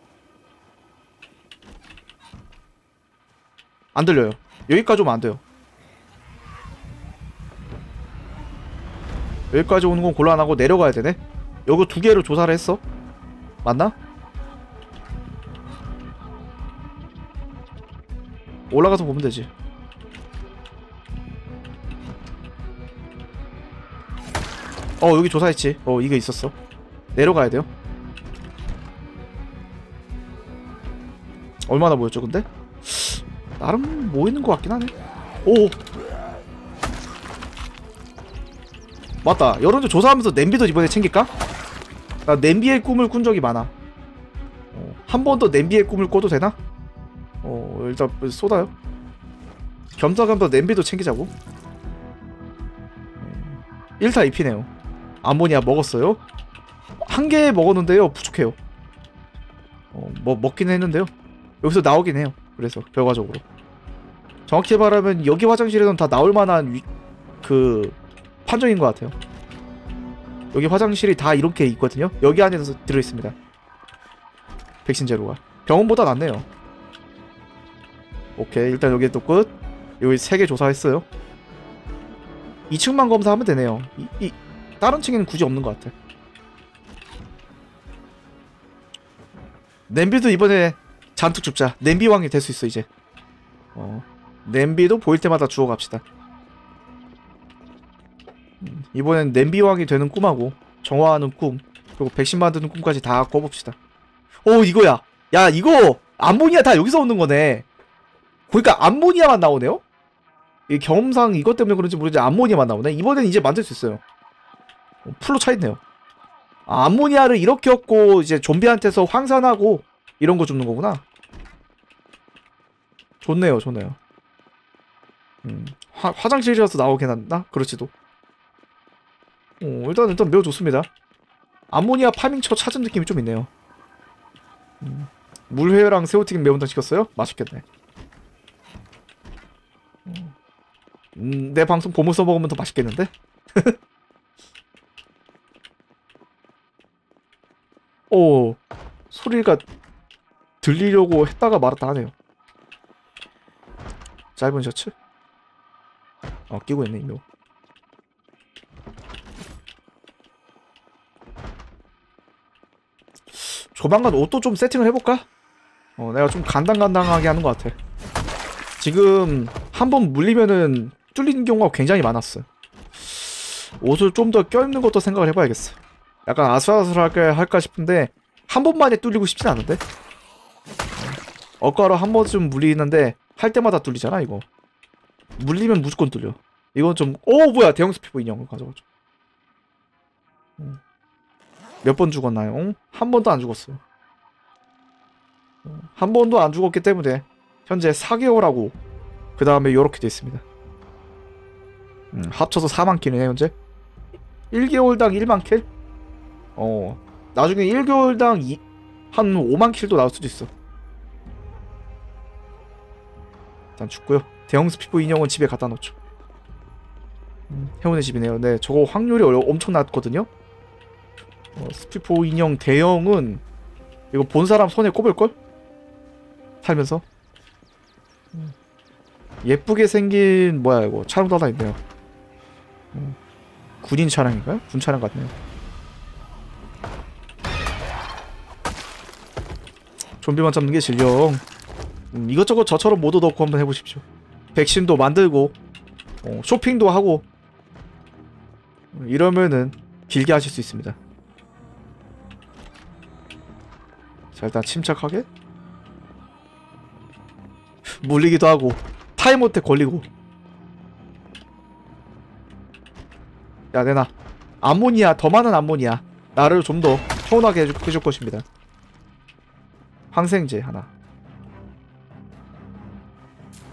안 들려요. 여기까지 오면 안 돼요. 여기까지 오는 건 곤란하고 내려가야 되네. 여기 두 개로 조사를 했어. 맞나? 올라가서 보면 되지. 어 여기 조사했지. 어 이게 있었어. 내려가야 돼요. 얼마나 모였죠 근데? 나름 모이는 것 같긴 하네. 오 맞다. 여론조 조사하면서 냄비도 이번에 챙길까? 나 냄비의 꿈을 꾼 적이 많아. 어, 한 번 더 냄비의 꿈을 꿔도 되나? 어 일단 쏟아요. 겸사겸사 냄비도 챙기자고. 일 타 이 피네요 암모니아 먹었어요? 한 개 먹었는데요 부족해요. 어, 뭐 먹긴 했는데요 여기서 나오긴 해요. 그래서 결과적으로 정확히 말하면 여기 화장실에는 다 나올 만한 위, 그 판정인 것 같아요. 여기 화장실이 다 이렇게 있거든요. 여기 안에서 들어있습니다. 백신 제로가 병원보다 낫네요. 오케이 일단 여기 또 끝. 여기 세 개 조사했어요. 이 층만 검사하면 되네요. 이, 이 다른 층에는 굳이 없는 것 같아. 냄비도 이번에 잔뜩 줍자. 냄비왕이 될 수 있어 이제. 어 냄비도 보일 때마다 주워 갑시다. 음, 이번엔 냄비왕이 되는 꿈하고 정화하는 꿈 그리고 백신 만드는 꿈까지 다 꿔봅시다. 오 이거야. 야 이거 암모니아 다 여기서 오는 거네. 보니까 암모니아만 나오네요. 이 경험상 이것 때문에 그런지 모르겠는데 암모니아만 나오네. 이번엔 이제 만들 수 있어요. 어, 풀로 차있네요. 아, 암모니아를 이렇게 얻고 이제 좀비한테서 황산하고 이런 거 줍는 거구나. 좋네요, 좋네요. 음, 화, 화장실이라서 나오긴 한다? 그렇지도. 어, 일단, 일단 매우 좋습니다. 암모니아 파밍처 찾은 느낌이 좀 있네요. 음, 물회랑 새우튀김 매운탕 시켰어요? 맛있겠네. 음, 내 방송 보면서 먹으면 더 맛있겠는데? 오, 소리가 들리려고 했다가 말았다 하네요. 짧은 셔츠? 어, 끼고 있네, 이거. 조만간 옷도 좀 세팅을 해볼까? 어, 내가 좀 간당간당하게 하는 것 같아. 지금 한 번 물리면은 뚫리는 경우가 굉장히 많았어요. 옷을 좀 더 껴입는 것도 생각을 해봐야겠어. 약간 아슬아슬하게 할까 싶은데 한 번만에 뚫리고 싶진 않은데? 엇가로 한 번쯤 물리는데 할 때마다 뚫리잖아 이거. 물리면 무조건 뚫려. 이건 좀... 오 뭐야 대형 스피버 인형을 가져가죠. 몇 번 죽었나요? 한 번도 안 죽었어요. 한 번도 안 죽었기 때문에 현재 사 개월하고 그 다음에 요렇게 돼 있습니다. 음, 합쳐서 사만 킬이네 현재. 일 개월당 일만 킬? 어 나중에 일 개월당 이, 한 오만 킬도 나올 수도 있어. 일단 죽고요. 대형 스피버 인형은 집에 갖다 놓죠. 음, 행운의 집이네요. 네 저거 확률이 엄청 낮거든요. 어, 스피포 인형 대형은 이거 본 사람 손에 꼽을걸? 살면서. 음. 예쁘게 생긴 뭐야 이거 차량도 하나 있네요. 음. 군인 차량인가요? 군 차량 같네요. 좀비만 잡는 게 진령. 음, 이것저것 저처럼 모두 넣고 한번 해보십시오. 백신도 만들고 어, 쇼핑도 하고 이러면은 길게 하실 수 있습니다. 자 일단 침착하게 물리기도 하고 타임어택 걸리고. 야 내놔. 암모니아 더 많은 암모니아 나를 좀 더 서운하게 해줄, 해줄 것입니다. 항생제 하나.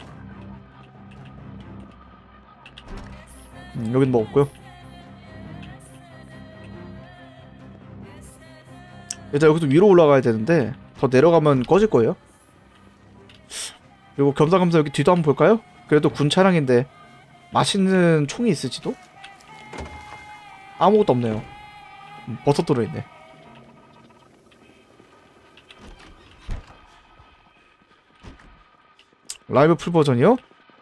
음, 여긴 뭐 없고요. 일단 여기서 위로 올라가야 되는데 더 내려가면 꺼질 거예요. 그리고 겸사겸사 여기 뒤도 한번 볼까요? 그래도 군 차량인데 맛있는 총이 있을지도? 아무것도 없네요. 음, 버섯 들어있네. 라이브 풀 버전이요?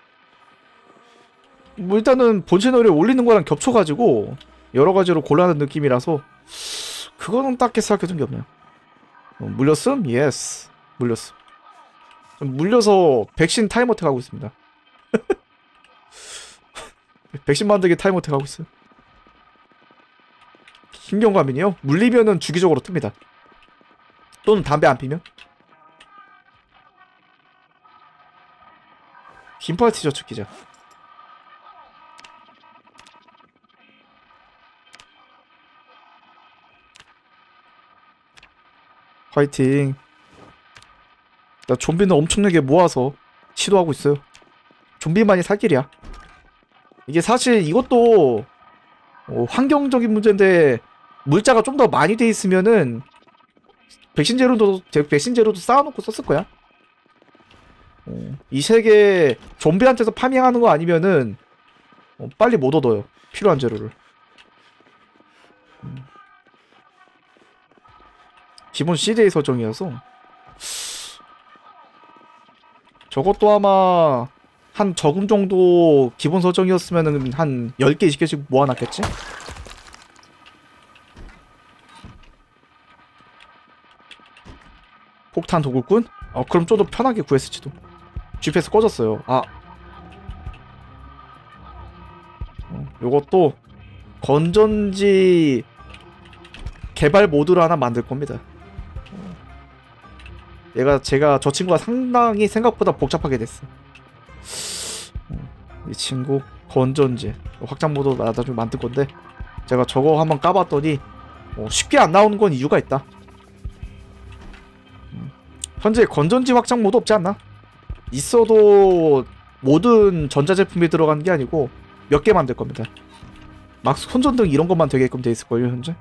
뭐 일단은 본 채널에 올리는 거랑 겹쳐가지고 여러가지로 곤란한 느낌이라서 그거는 딱히 생각해둔 게 없네요. 어, 물렸음? 예스. 물렸음. 물려서 백신 타임어택 하고 있습니다. 백신 만들기 타임어택 하고 있어요. 신경과민이요? 물리면은 주기적으로 뜹니다. 또는 담배 안 피면? 긴팔 티셔츠 기자. 화이팅. 나 좀비는 엄청나게 모아서 시도하고 있어요. 좀비만이 살 길이야. 이게 사실 이것도 어, 환경적인 문제인데 물자가 좀 더 많이 돼 있으면은 백신 제로도 백신 제로도 쌓아놓고 썼을 거야. 어, 이 세계 좀비한테서 파밍하는 거 아니면은 어, 빨리 못 얻어요. 필요한 재료를. 음. 기본 씨디에이 설정이어서 저것도 아마 한 저금 정도 기본 설정이었으면은 한 열 개, 이십 개씩 모아놨겠지? 폭탄 도굴꾼? 어 그럼 좀 더 편하게 구했을지도. 지피에스 꺼졌어요. 아 어, 요것도 건전지 개발 모드를 하나 만들 겁니다. 얘가 제가 저 친구가 상당히 생각보다 복잡하게 됐어. 이 친구 건전지 확장 모드 나중에 만들 건데 제가 저거 한번 까봤더니 어, 쉽게 안 나오는 건 이유가 있다. 음, 현재 건전지 확장 모드 없지 않나? 있어도 모든 전자제품이 들어가는 게 아니고 몇 개 만들 겁니다. 막 손전등 이런 것만 되게끔 돼 있을걸요 현재?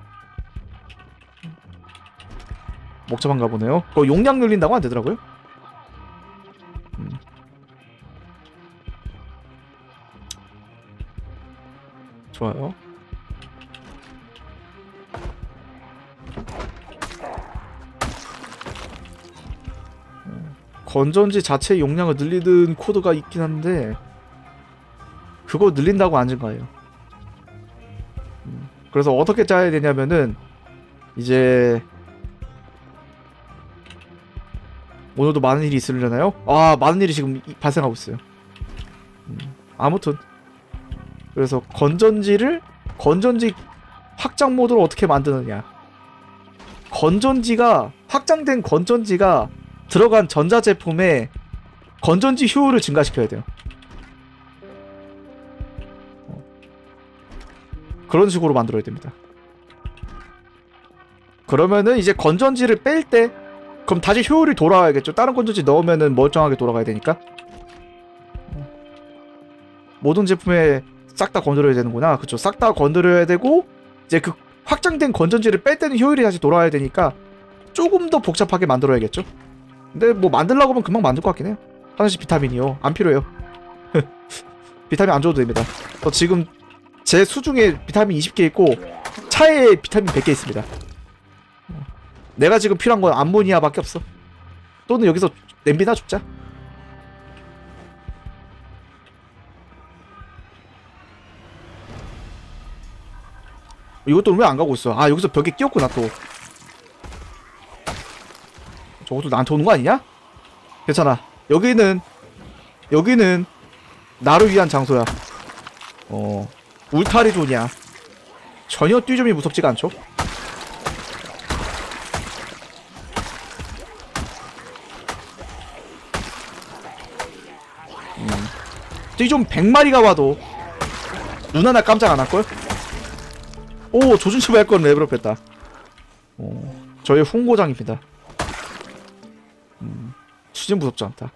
목차만 가보네요. 그거 용량 늘린다고 안 되더라고요. 음. 좋아요. 음. 건전지 자체 용량을 늘리는 코드가 있긴 한데 그거 늘린다고 안 증가해요. 음. 그래서 어떻게 짜야 되냐면은 이제 오늘도 많은 일이 있으려나요? 아 많은 일이 지금 이, 발생하고 있어요. 음, 아무튼 그래서 건전지를 건전지 확장 모드로 어떻게 만드느냐. 건전지가 확장된 건전지가 들어간 전자제품에 건전지 효율을 증가시켜야 돼요. 어. 그런 식으로 만들어야 됩니다. 그러면은 이제 건전지를 뺄 때 그럼 다시 효율이 돌아와야겠죠. 다른 건전지 넣으면은 멀쩡하게 돌아가야 되니까. 모든 제품에 싹 다 건드려야 되는구나. 그쵸. 싹 다 건드려야 되고 이제 그 확장된 건전지를 뺄 때는 효율이 다시 돌아와야 되니까 조금 더 복잡하게 만들어야겠죠. 근데 뭐 만들려고 하면 금방 만들 것 같긴 해요. 하나씩 비타민이요. 안 필요해요. 비타민 안 줘도 됩니다. 저 지금 제 수중에 비타민 이십 개 있고 차에 비타민 백 개 있습니다. 내가 지금 필요한 건 암모니아밖에 없어. 또는 여기서 냄비나 줍자. 이것도 왜 안 가고 있어? 아 여기서 벽에 끼었구나 또. 저것도 나한테 오는 거 아니냐? 괜찮아. 여기는 여기는 나를 위한 장소야. 어 울타리 존이야. 전혀 뛰점이 무섭지가 않죠? 뛰좀 백 마리가 와도 눈 하나 깜짝 안 할걸? 오 조준치 발권 레벨업 했다. 오, 저의 홍보장입니다. 음, 수진 무섭지 않다.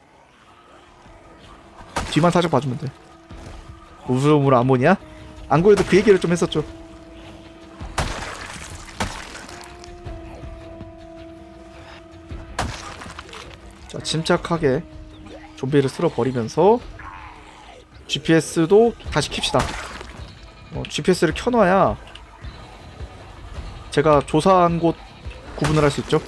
뒤만 살짝 봐주면 돼. 우스움으로 암모니아? 안 그래도 그 얘기를 좀 했었죠. 침착하게 좀비를 쓸어버리면서 지피에스도 다시 킵시다. 어, 지피에스를 켜놔야 제가 조사한 곳 구분을 할 수 있죠.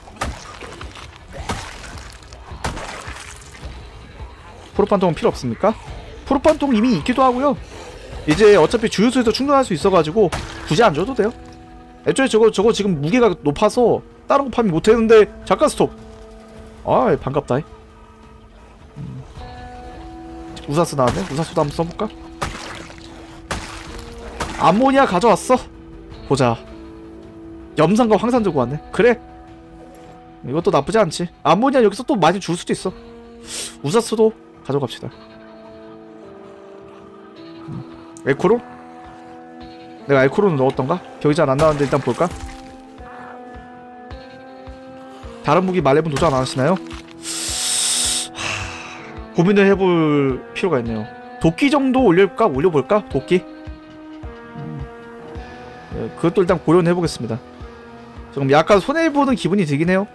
프로판통은 필요 없습니까? 프로판통 이미 있기도 하고요. 이제 어차피 주유소에서 충전할 수 있어가지고 굳이 안 줘도 돼요. 애초에 저거 저거 지금 무게가 높아서 다른 거 파밍 못했는데 잠깐 스톱. 아 반갑다. 음. 우사스 나왔네. 우사스도 한번 써볼까? 암모니아 가져왔어. 보자. 염산과 황산 들고 왔네. 그래 이것도 나쁘지 않지. 암모니아 여기서 또 많이 줄 수도 있어. 우사스도 가져갑시다. 음. 에코로? 내가 에코로는 넣었던가? 기억이 잘 안 나는데 일단 볼까? 다른 무기 말레분 도전 안 하시나요? 하... 고민을 해볼 필요가 있네요. 도끼 정도 올릴까? 올려볼까? 도끼? 음... 네, 그것도 일단 고려는 해보겠습니다. 지금 약간 손해보는 기분이 들긴 해요.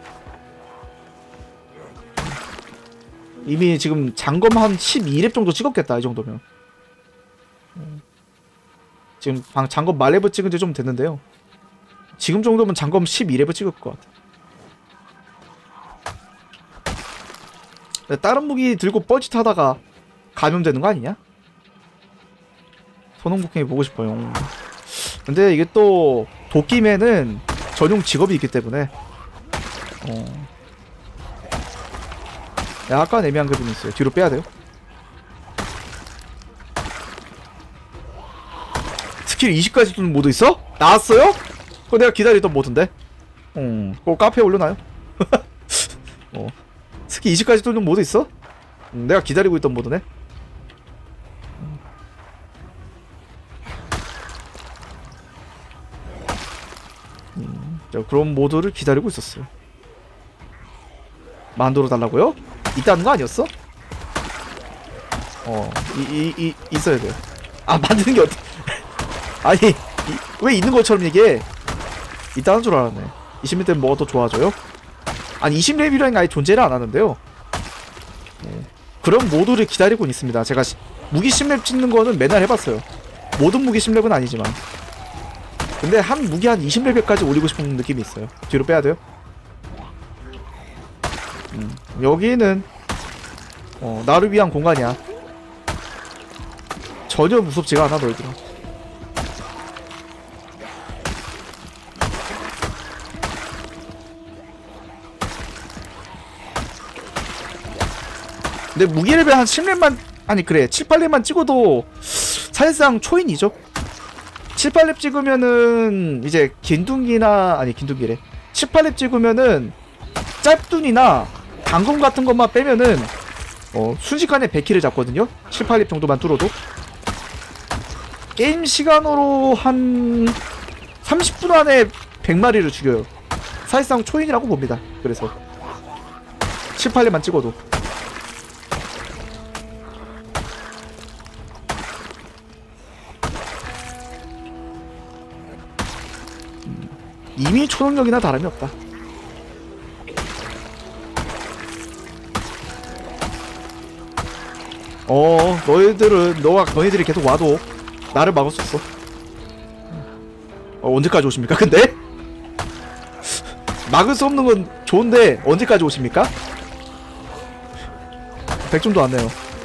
이미 지금 장검 한 십이 렙 정도 찍었겠다 이 정도면. 지금 방 장검 말레브 찍은 지 좀 됐는데요. 지금 정도면 장검 십이 렙을 찍을 것 같아. 다른 무기 들고 뻘짓하다가 감염되는 거 아니냐? 선홍복행이 보고 싶어요. 근데 이게 또 도끼맨은 전용 직업이 있기 때문에 어... 약간 애매한 부분이 있어요. 뒤로 빼야 돼요. 스킬 이십까지 주는 모드 있어? 나왔어요? 그거 내가 기다리던 모드인데. 음, 그거 카페에 올려놔요. 어. 스킬 이십까지 뚫는 모드 있어? 음, 내가 기다리고 있던 모드네. 음, 자, 그런 모드를 기다리고 있었어요. 만들어 달라고요? 있다는 거 아니었어? 어, 이, 이, 이, 있어야 돼요. 아, 만드는 게 어떻게. 아니, 이, 왜 있는 것처럼 얘기해? 있다는 줄 알았네. 이십 렙 때문에 뭐가 더 좋아져요? 아니, 이십 렙이라는 게 아예 존재를 안 하는데요. 네. 그런 모드를 기다리고는 있습니다. 제가 시, 무기 십 렙 찍는 거는 맨날 해봤어요. 모든 무기 십 렙은 아니지만. 근데 한 무기 한 이십 렙까지 올리고 싶은 느낌이 있어요. 뒤로 빼야 돼요. 음, 여기는 어, 나를 위한 공간이야. 전혀 무섭지가 않아 너희들은. 근데 무기레벨 한 십 렙만 아니 그래 칠, 팔 렙만 찍어도 사실상 초인이죠. 칠, 팔 렙 찍으면은 이제 긴둥기나 아니 긴둥기래 칠, 팔 렙 찍으면은 짭둔이나 단검 같은 것만 빼면은 어, 순식간에 백 킬을 잡거든요. 칠, 팔 렙 정도만 뚫어도. 게임 시간으로 한 삼십 분 안에 백 마리를 죽여요. 사실상 초인이라고 봅니다. 그래서 칠, 팔 렙만 찍어도. 음, 이미 초능력이나 다름이 없다. 어, 너희들은 너와 너희들이 계속 와도 나를 막을 수 있어. 어, 언제까지 오십니까? 근데 막을 수 없는 건 좋은데 언제까지 오십니까? 백 점도 안 내요.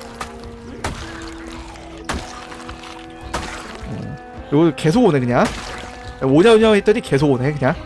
어, 이거 계속 오네 그냥. 오냐 오냐 했더니 계속 오네 그냥.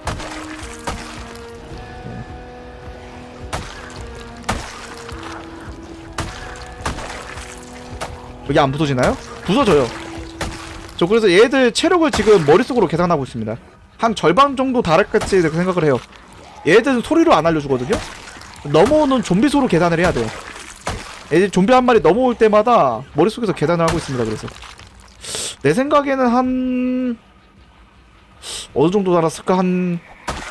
여기 안 부서지나요? 부서져요. 저 그래서 얘들 체력을 지금 머릿속으로 계산하고 있습니다. 한 절반 정도 달할같이 생각을 해요. 얘들은 소리로 안 알려주거든요? 넘어오는 좀비 수로 계산을 해야 돼요. 얘들 좀비 한 마리 넘어올 때마다 머릿속에서 계산을 하고 있습니다. 그래서 내 생각에는 한 어느 정도 달았을까? 한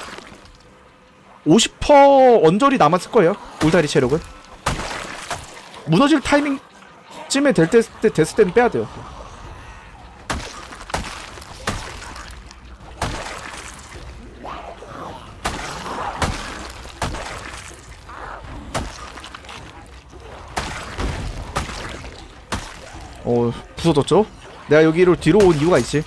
오십 퍼센트 언저리 남았을 거예요. 울타리 체력은. 무너질 타이밍 쯤에 될 때, 때 됐을 때는 빼야 돼요. 어 부서졌죠? 내가 여기로 뒤로 온 이유가 있지.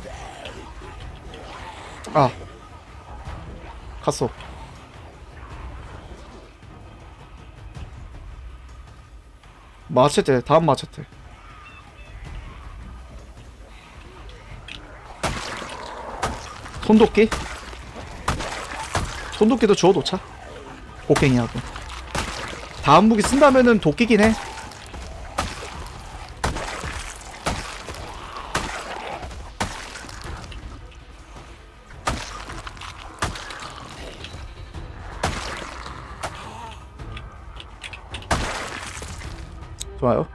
아 갔어. 마체테 다음 마체테. 손도끼? 손도끼도 주워놓자. 곡괭이하고. 다음 무기 쓴다면은 도끼긴 해. 좋아요.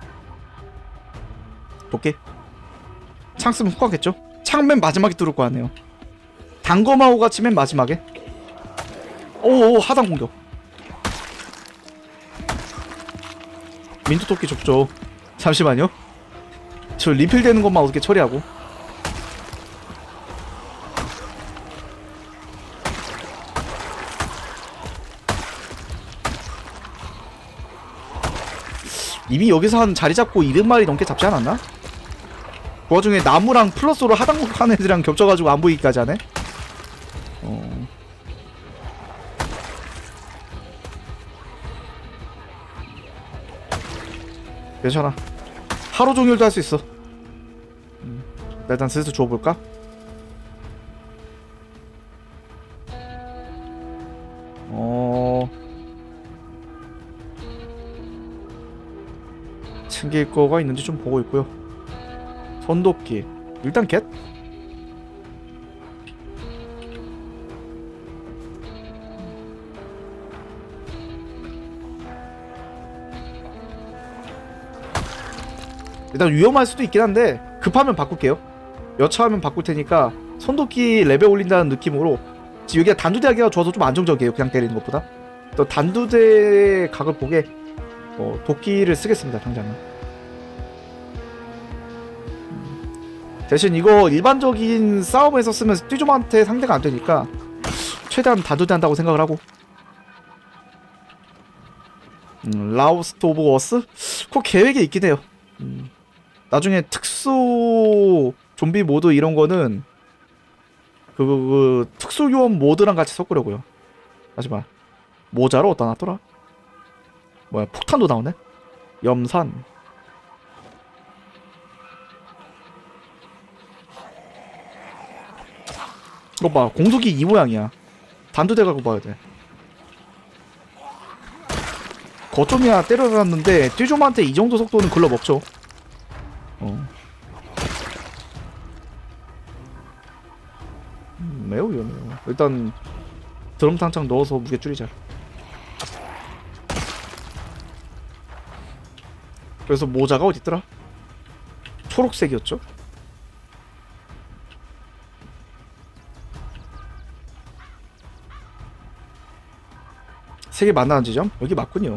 도끼. 창 쓰면 훅 가겠죠? 창 맨 마지막에 뚫을 거 같네요. 단검하고 같이 맨 마지막에. 오오 하단 공격. 민트 토끼 좁죠. 잠시만요. 저 리필 되는 것만 어떻게 처리하고. 이미 여기서 한 자리 잡고 이백 마리 넘게 잡지 않았나? 그 와중에 나무랑 플러스로 하단국한 애들이랑 겹쳐가지고 안 보이기까지 하네? 어... 괜찮아. 하루 종일도 할 수 있어. 음, 일단 슬슬 주워볼까? 어... 챙길 거가 있는지 좀 보고 있고요. 손도끼 일단 겟. 일단 위험할 수도 있긴 한데 급하면 바꿀게요. 여차하면 바꿀 테니까 손도끼 레벨 올린다는 느낌으로. 지금 여기가 단두대하기가 좋아서 좀 안정적이에요. 그냥 때리는 것보다. 또 단두대 각을 보게 어, 도끼를 쓰겠습니다. 당장은. 대신 이거 일반적인 싸움에서 쓰면 띠좀한테 상대가 안 되니까 최대한 단두대 한다고 생각을 하고. 음, 라우스트 오브 어스? 그거 계획에 있긴 해요. 음, 나중에 특수 좀비 모드 이런 거는 그, 그, 그 특수 요원 모드랑 같이 섞으려고요. 하지만 모자로 어디다 놨더라? 뭐야, 폭탄도 나오네? 염산. 이거 봐, 공속이 이 모양이야. 단두대 갖고 봐야 돼. 거점이야 때려놨는데 띠좀한테 이 정도 속도는 글러먹죠. 어. 음, 매우 위험해요. 일단 드럼탕창 넣어서 무게 줄이자. 그래서 모자가 어딨더라? 초록색이었죠? 세 개 만나는 지점? 여기 맞군요.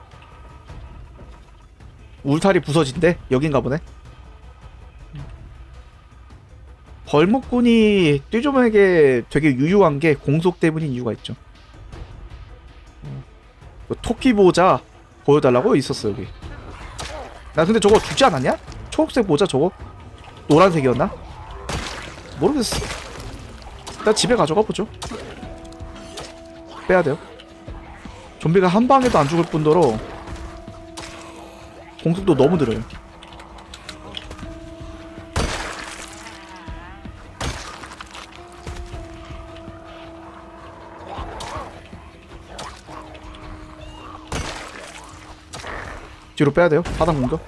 울타리 부서진대? 여긴가 보네. 벌목꾼이 띠좀에게 되게 유효한 게 공속 때문인 이유가 있죠. 토끼 모자 보여달라고 있었어 여기. 나 근데 저거 주지 않았냐? 초록색 모자 저거? 노란색이었나? 모르겠어. 일단 집에 가져가 보죠. 빼야 돼요. 좀비가 한 방에도 안 죽을 뿐더러 공속도 너무 느려요. 뒤로 빼야 돼요. 하단 공격.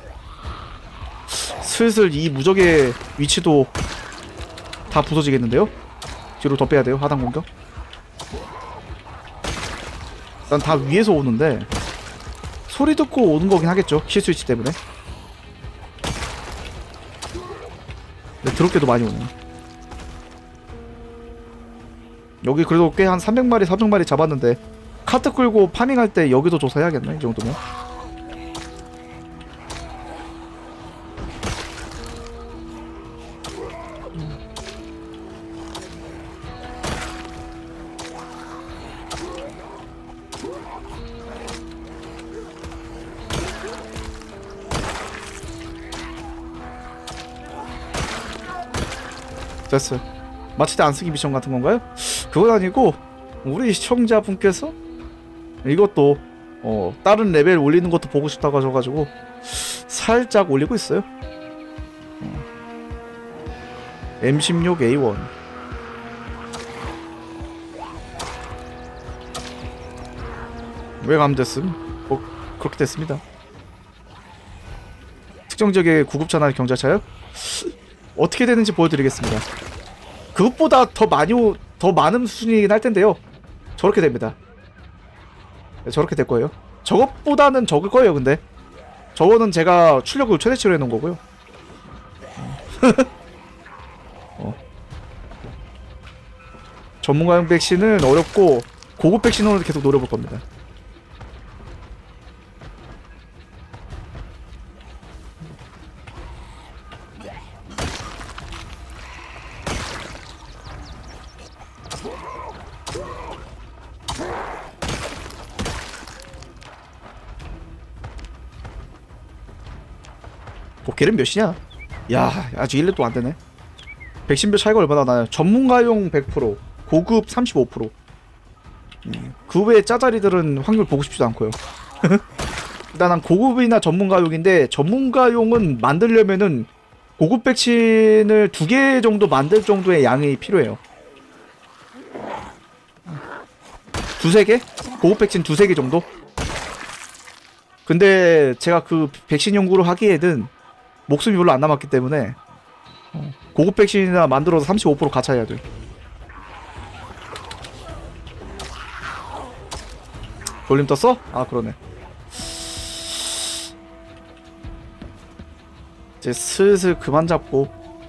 슬슬 이 무적의 위치도 다 부서지겠는데요? 뒤로 더 빼야 돼요. 하단 공격. 난 다 위에서 오는데 소리 듣고 오는 거긴 하겠죠. 킬 스위치 때문에. 근데 더럽게도 많이 오네. 여기 그래도 꽤 한 삼백 마리 사백 마리 잡았는데 카트 끌고 파밍할 때 여기도 조사해야겠네. 이 정도면. 됐어요. 마취대 안 쓰기 미션 같은 건가요? 그건 아니고 우리 시청자분께서 이것도 어 다른 레벨 올리는 것도 보고 싶다고 하셔가지고 살짝 올리고 있어요. 어. 엠 십육 에이 원 왜 감됐음? 뭐 그렇게 됐습니다. 특정 지역의 구급차나 경찰차요? 어떻게 되는지 보여드리겠습니다. 그것보다 더 많이 오, 더 많은 수준이긴 할 텐데요. 저렇게 됩니다. 네, 저렇게 될 거예요. 저것보다는 적을 거예요. 근데 저거는 제가 출력을 최대치로 해놓은 거고요. 어. 전문가용 백신은 어렵고 고급 백신으로 계속 노려볼 겁니다. 곡괭이는 몇이냐? 야, 아직 일 년도 안되네. 백신별 차이가 얼마나 나요? 전문가용 백 퍼센트, 고급 삼십오 퍼센트. 음, 그 외의 짜자리들은 확률 보고 싶지도 않고요. 일단 난 고급이나 전문가용인데, 전문가용은 만들려면은 고급 백신을 두 개 정도 만들 정도의 양이 필요해요. 두세 개? 고급 백신 두세 개 정도? 근데 제가 그 백신 연구를 하기에는 목숨이 별로 안 남았기 때문에 고급 백신이나 만들어서 삼십오 퍼센트 가차해야 돼. 볼륨 떴어? 아 그러네. 이제 슬슬 그만 잡고.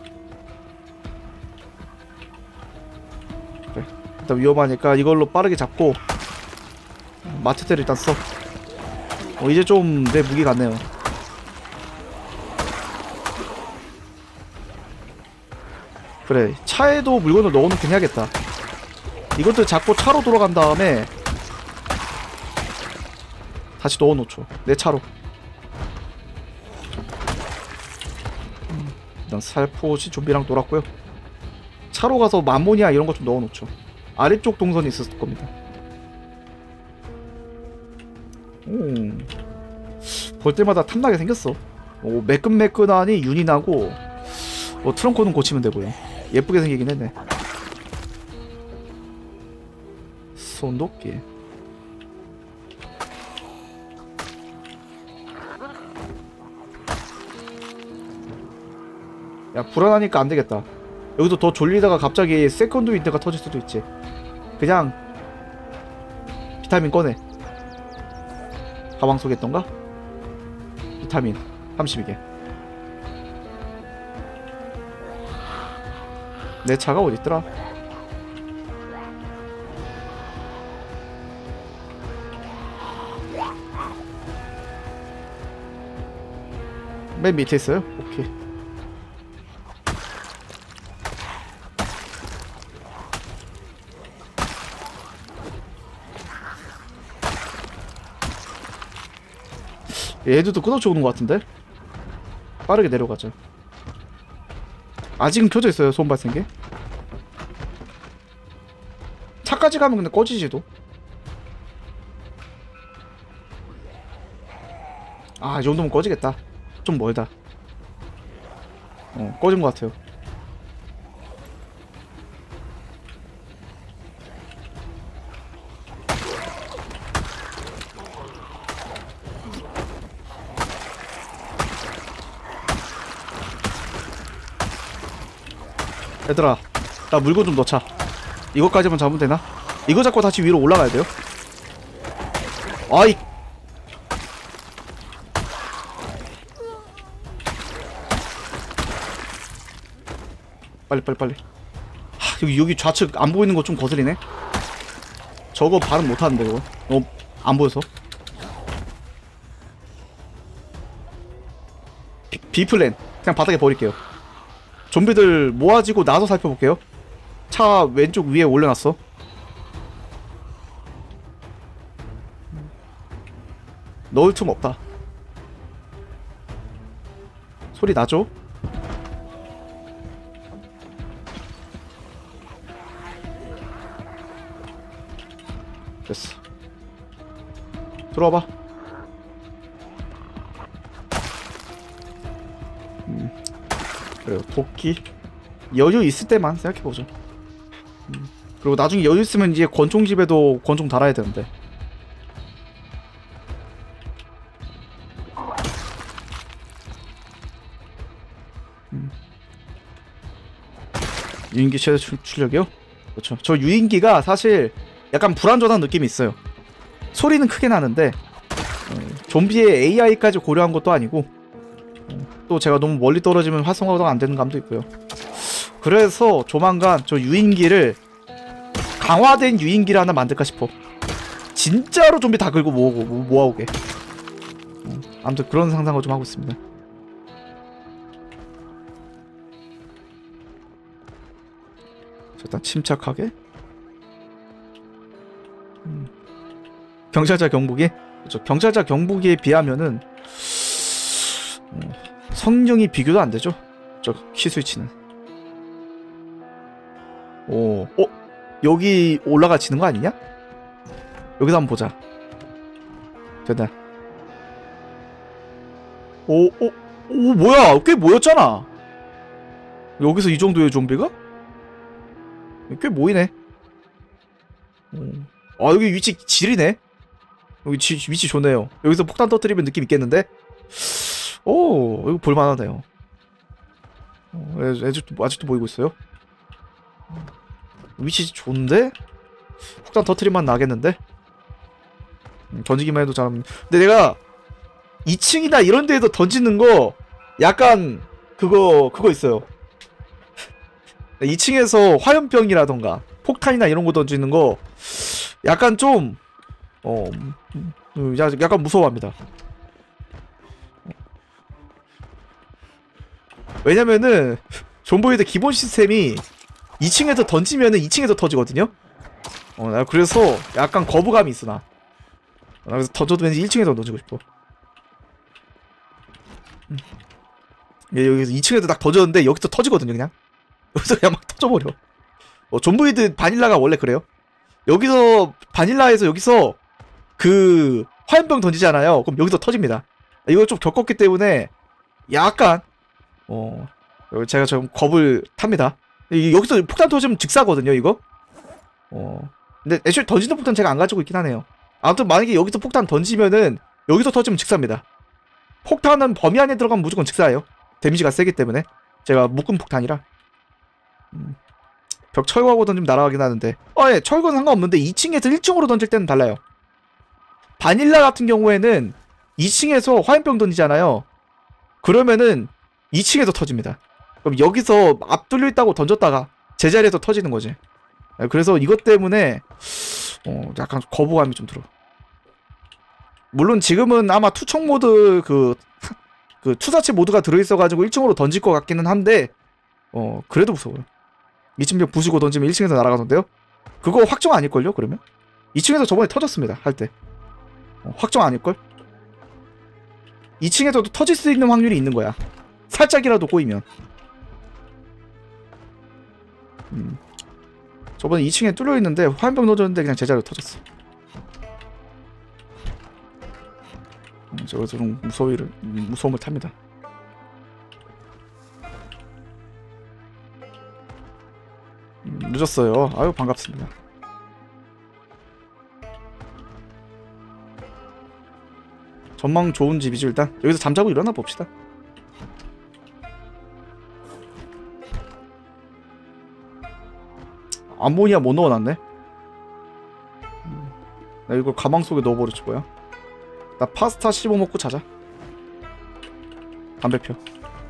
그래, 일단 위험하니까 이걸로 빠르게 잡고 마체테를 일단 써. 어 이제 좀 내 무기 같네요. 그래, 차에도 물건을 넣어놓긴 해야겠다. 이것들 잡고 차로 돌아간 다음에 다시 넣어놓죠. 내 차로. 음, 일단 살포시 좀비랑 놀았고요. 차로 가서 맘모니아 이런 거 좀 넣어놓죠. 아래쪽 동선이 있었을 겁니다. 오, 볼 때마다 탐나게 생겼어. 오, 매끈매끈하니 윤이 나고. 뭐 트렁크는 고치면 되고요. 예쁘게 생기긴 했네. 손도끼. 야, 불안하니까 안 되겠다. 여기서 더 졸리다가 갑자기 세컨드 윈드가 터질 수도 있지. 그냥 비타민 꺼내. 가방 속에 있던가? 비타민 삼십이 개. 내 차가 어딨더라? 맨 밑에 있어요? 오케이. 얘들도 끊어져 오는 것 같은데? 빠르게 내려가자. 아직은 켜져 있어요, 손 발생기. 차까지 가면 근데 꺼지지도. 아, 이 정도면 꺼지겠다. 좀 멀다. 어, 꺼진 것 같아요. 얘들아, 나 물건 좀 넣자. 이거까지만 잡으면 되나? 이거 잡고 다시 위로 올라가야 돼요? 아이! 빨리 빨리 빨리. 하, 여기 여기 좌측 안 보이는 거 좀 거슬리네? 저거 발음 못하는데 그거. 어, 안 보여서. 비, B플랜 그냥 바닥에 버릴게요. 좀비들 모아지고 나서 살펴볼게요. 차 왼쪽 위에 올려놨어. 넣을 틈 없다. 소리 나죠? 됐어. 들어와봐. 음. 그래요. 도끼 여유 있을 때만 생각해보죠. 음. 그리고 나중에 여유 있으면 이제 권총집에도 권총 달아야 되는데. 음. 유인기 최대 출, 출력이요? 그렇죠. 저 유인기가 사실 약간 불안전한 느낌이 있어요. 소리는 크게 나는데 어, 좀비의 에이아이까지 고려한 것도 아니고 어, 또 제가 너무 멀리 떨어지면 활성화가 안 되는 감도 있고요. 그래서 조만간 저 유인기를 강화된 유인기를 하나 만들까 싶어. 진짜로 좀비 다 긁고 모으고 모, 모아오게. 어, 아무튼 그런 상상을 좀 하고 있습니다. 일단 침착하게. 음. 경찰자 경보기? 그렇죠. 경찰자 경보기에 비하면은 어, 성능이 비교도 안 되죠. 저 키스위치는. 오, 어? 여기 올라가지는 거 아니냐? 여기서 한번 보자. 됐다. 오, 오, 오, 뭐야? 꽤 모였잖아. 여기서 이 정도의 좀비가? 꽤 모이네. 아, 여기 위치 지리네. 여기 지, 위치 좋네요. 여기서 폭탄 터뜨리면 느낌 있겠는데? 오, 이거 볼만하네요. 어, 아직도, 아직도 보이고 있어요. 위치 좋은데? 폭탄 터뜨리면 나겠는데? 음, 던지기만 해도 잘합니다. 근데 내가 이 층이나 이런 데에도 던지는 거 약간 그거 그거 있어요. 이 층에서 화염병이라던가 폭탄이나 이런 거 던지는 거 약간 좀 어, 음, 약간 무서워합니다. 왜냐면은 존보이드 기본 시스템이 이 층에서 던지면은 이 층에서 터지거든요. 어, 나 그래서 약간 거부감이 있어 나. 나 그래서 던져도 왠지 일 층에서 던지고 싶어. 음. 얘 여기서 이 층에도 딱 던졌는데 여기서 터지거든요 그냥. 여기서 그냥 막 터져버려. 어, 존보이드 바닐라가 원래 그래요. 여기서 바닐라에서 여기서 그 화염병 던지잖아요. 그럼 여기서 터집니다. 이거 좀 겪었기 때문에 약간 어 제가 좀 겁을 탑니다. 여기서 폭탄 터지면 직사거든요 이거. 어 근데 애초에 던지는 폭탄 제가 안 가지고 있긴 하네요. 아무튼 만약에 여기서 폭탄 던지면은 여기서 터지면 직사입니다. 폭탄은 범위 안에 들어가면 무조건 직사예요. 데미지가 세기 때문에. 제가 묶은 폭탄이라. 음. 벽 철거하고 던지면 날아가긴 하는데 어, 예, 철거는 상관없는데 이 층에서 일 층으로 던질 때는 달라요. 바닐라 같은 경우에는 이 층에서 화염병 던지잖아요. 그러면은 이 층에서 터집니다. 그럼 여기서 앞 뚫려있다고 던졌다가 제자리에서 터지는 거지. 그래서 이것 때문에 어, 약간 거부감이 좀 들어. 물론 지금은 아마 투척 모드 그, 그 투사체 모드가 들어있어가지고 일 층으로 던질 것 같기는 한데 어 그래도 무서워요. 이 층 벽 부수고 던지면 일 층에서 날아가던데요? 그거 확정 아닐걸요 그러면? 이 층에서 저번에 터졌습니다 할 때. 어, 확정 아닐걸? 이 층에서도 터질 수 있는 확률이 있는 거야. 살짝이라도 꼬이면. 음. 저번에 이 층에 뚫려있는데 화염병 넣어줬는데 그냥 제자리로 터졌어. 음, 저기서 좀 무서움을, 무서움을 탑니다. 음, 늦었어요. 아유 반갑습니다. 전망 좋은 집이지. 일단 여기서 잠자고 일어나 봅시다. 암모니아 못 넣어놨네. 음, 나 이거 가방 속에 넣어버렸지 뭐야. 나 파스타 씹어먹고 자자. 담배 펴.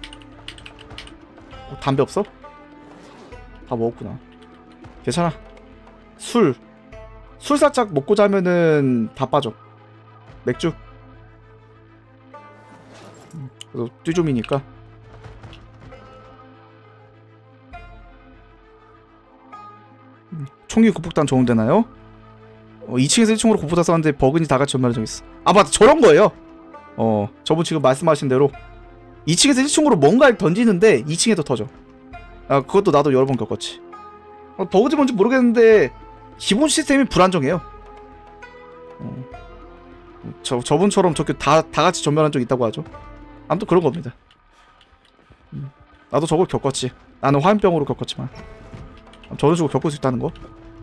어, 담배 없어? 다 먹었구나. 괜찮아. 술. 술 살짝 먹고 자면은 다 빠져. 맥주. 음, 그래서 띠좀이니까. 음, 총기 구폭탄 적용되나요? 어, 이 층에서 일 층으로 구폭탄 쐈는데 버그니 다같이 전멸 정했어. 아 맞다 저런 거예요. 어 저분 지금 말씀하신 대로 이 층에서 일 층으로 뭔가를 던지는데 이 층에서 터져. 아 그것도 나도 여러 번 겪었지. 어, 버그지 뭔지 모르겠는데 기본 시스템이 불안정해요. 어. 저, 저분처럼 저렇게 다, 다 같이 전멸한 적 있다고 하죠. 아무튼 그런 겁니다. 음. 나도 저걸 겪었지. 나는 화염병으로 겪었지만 저런 식으로 겪을 수 있다는 거.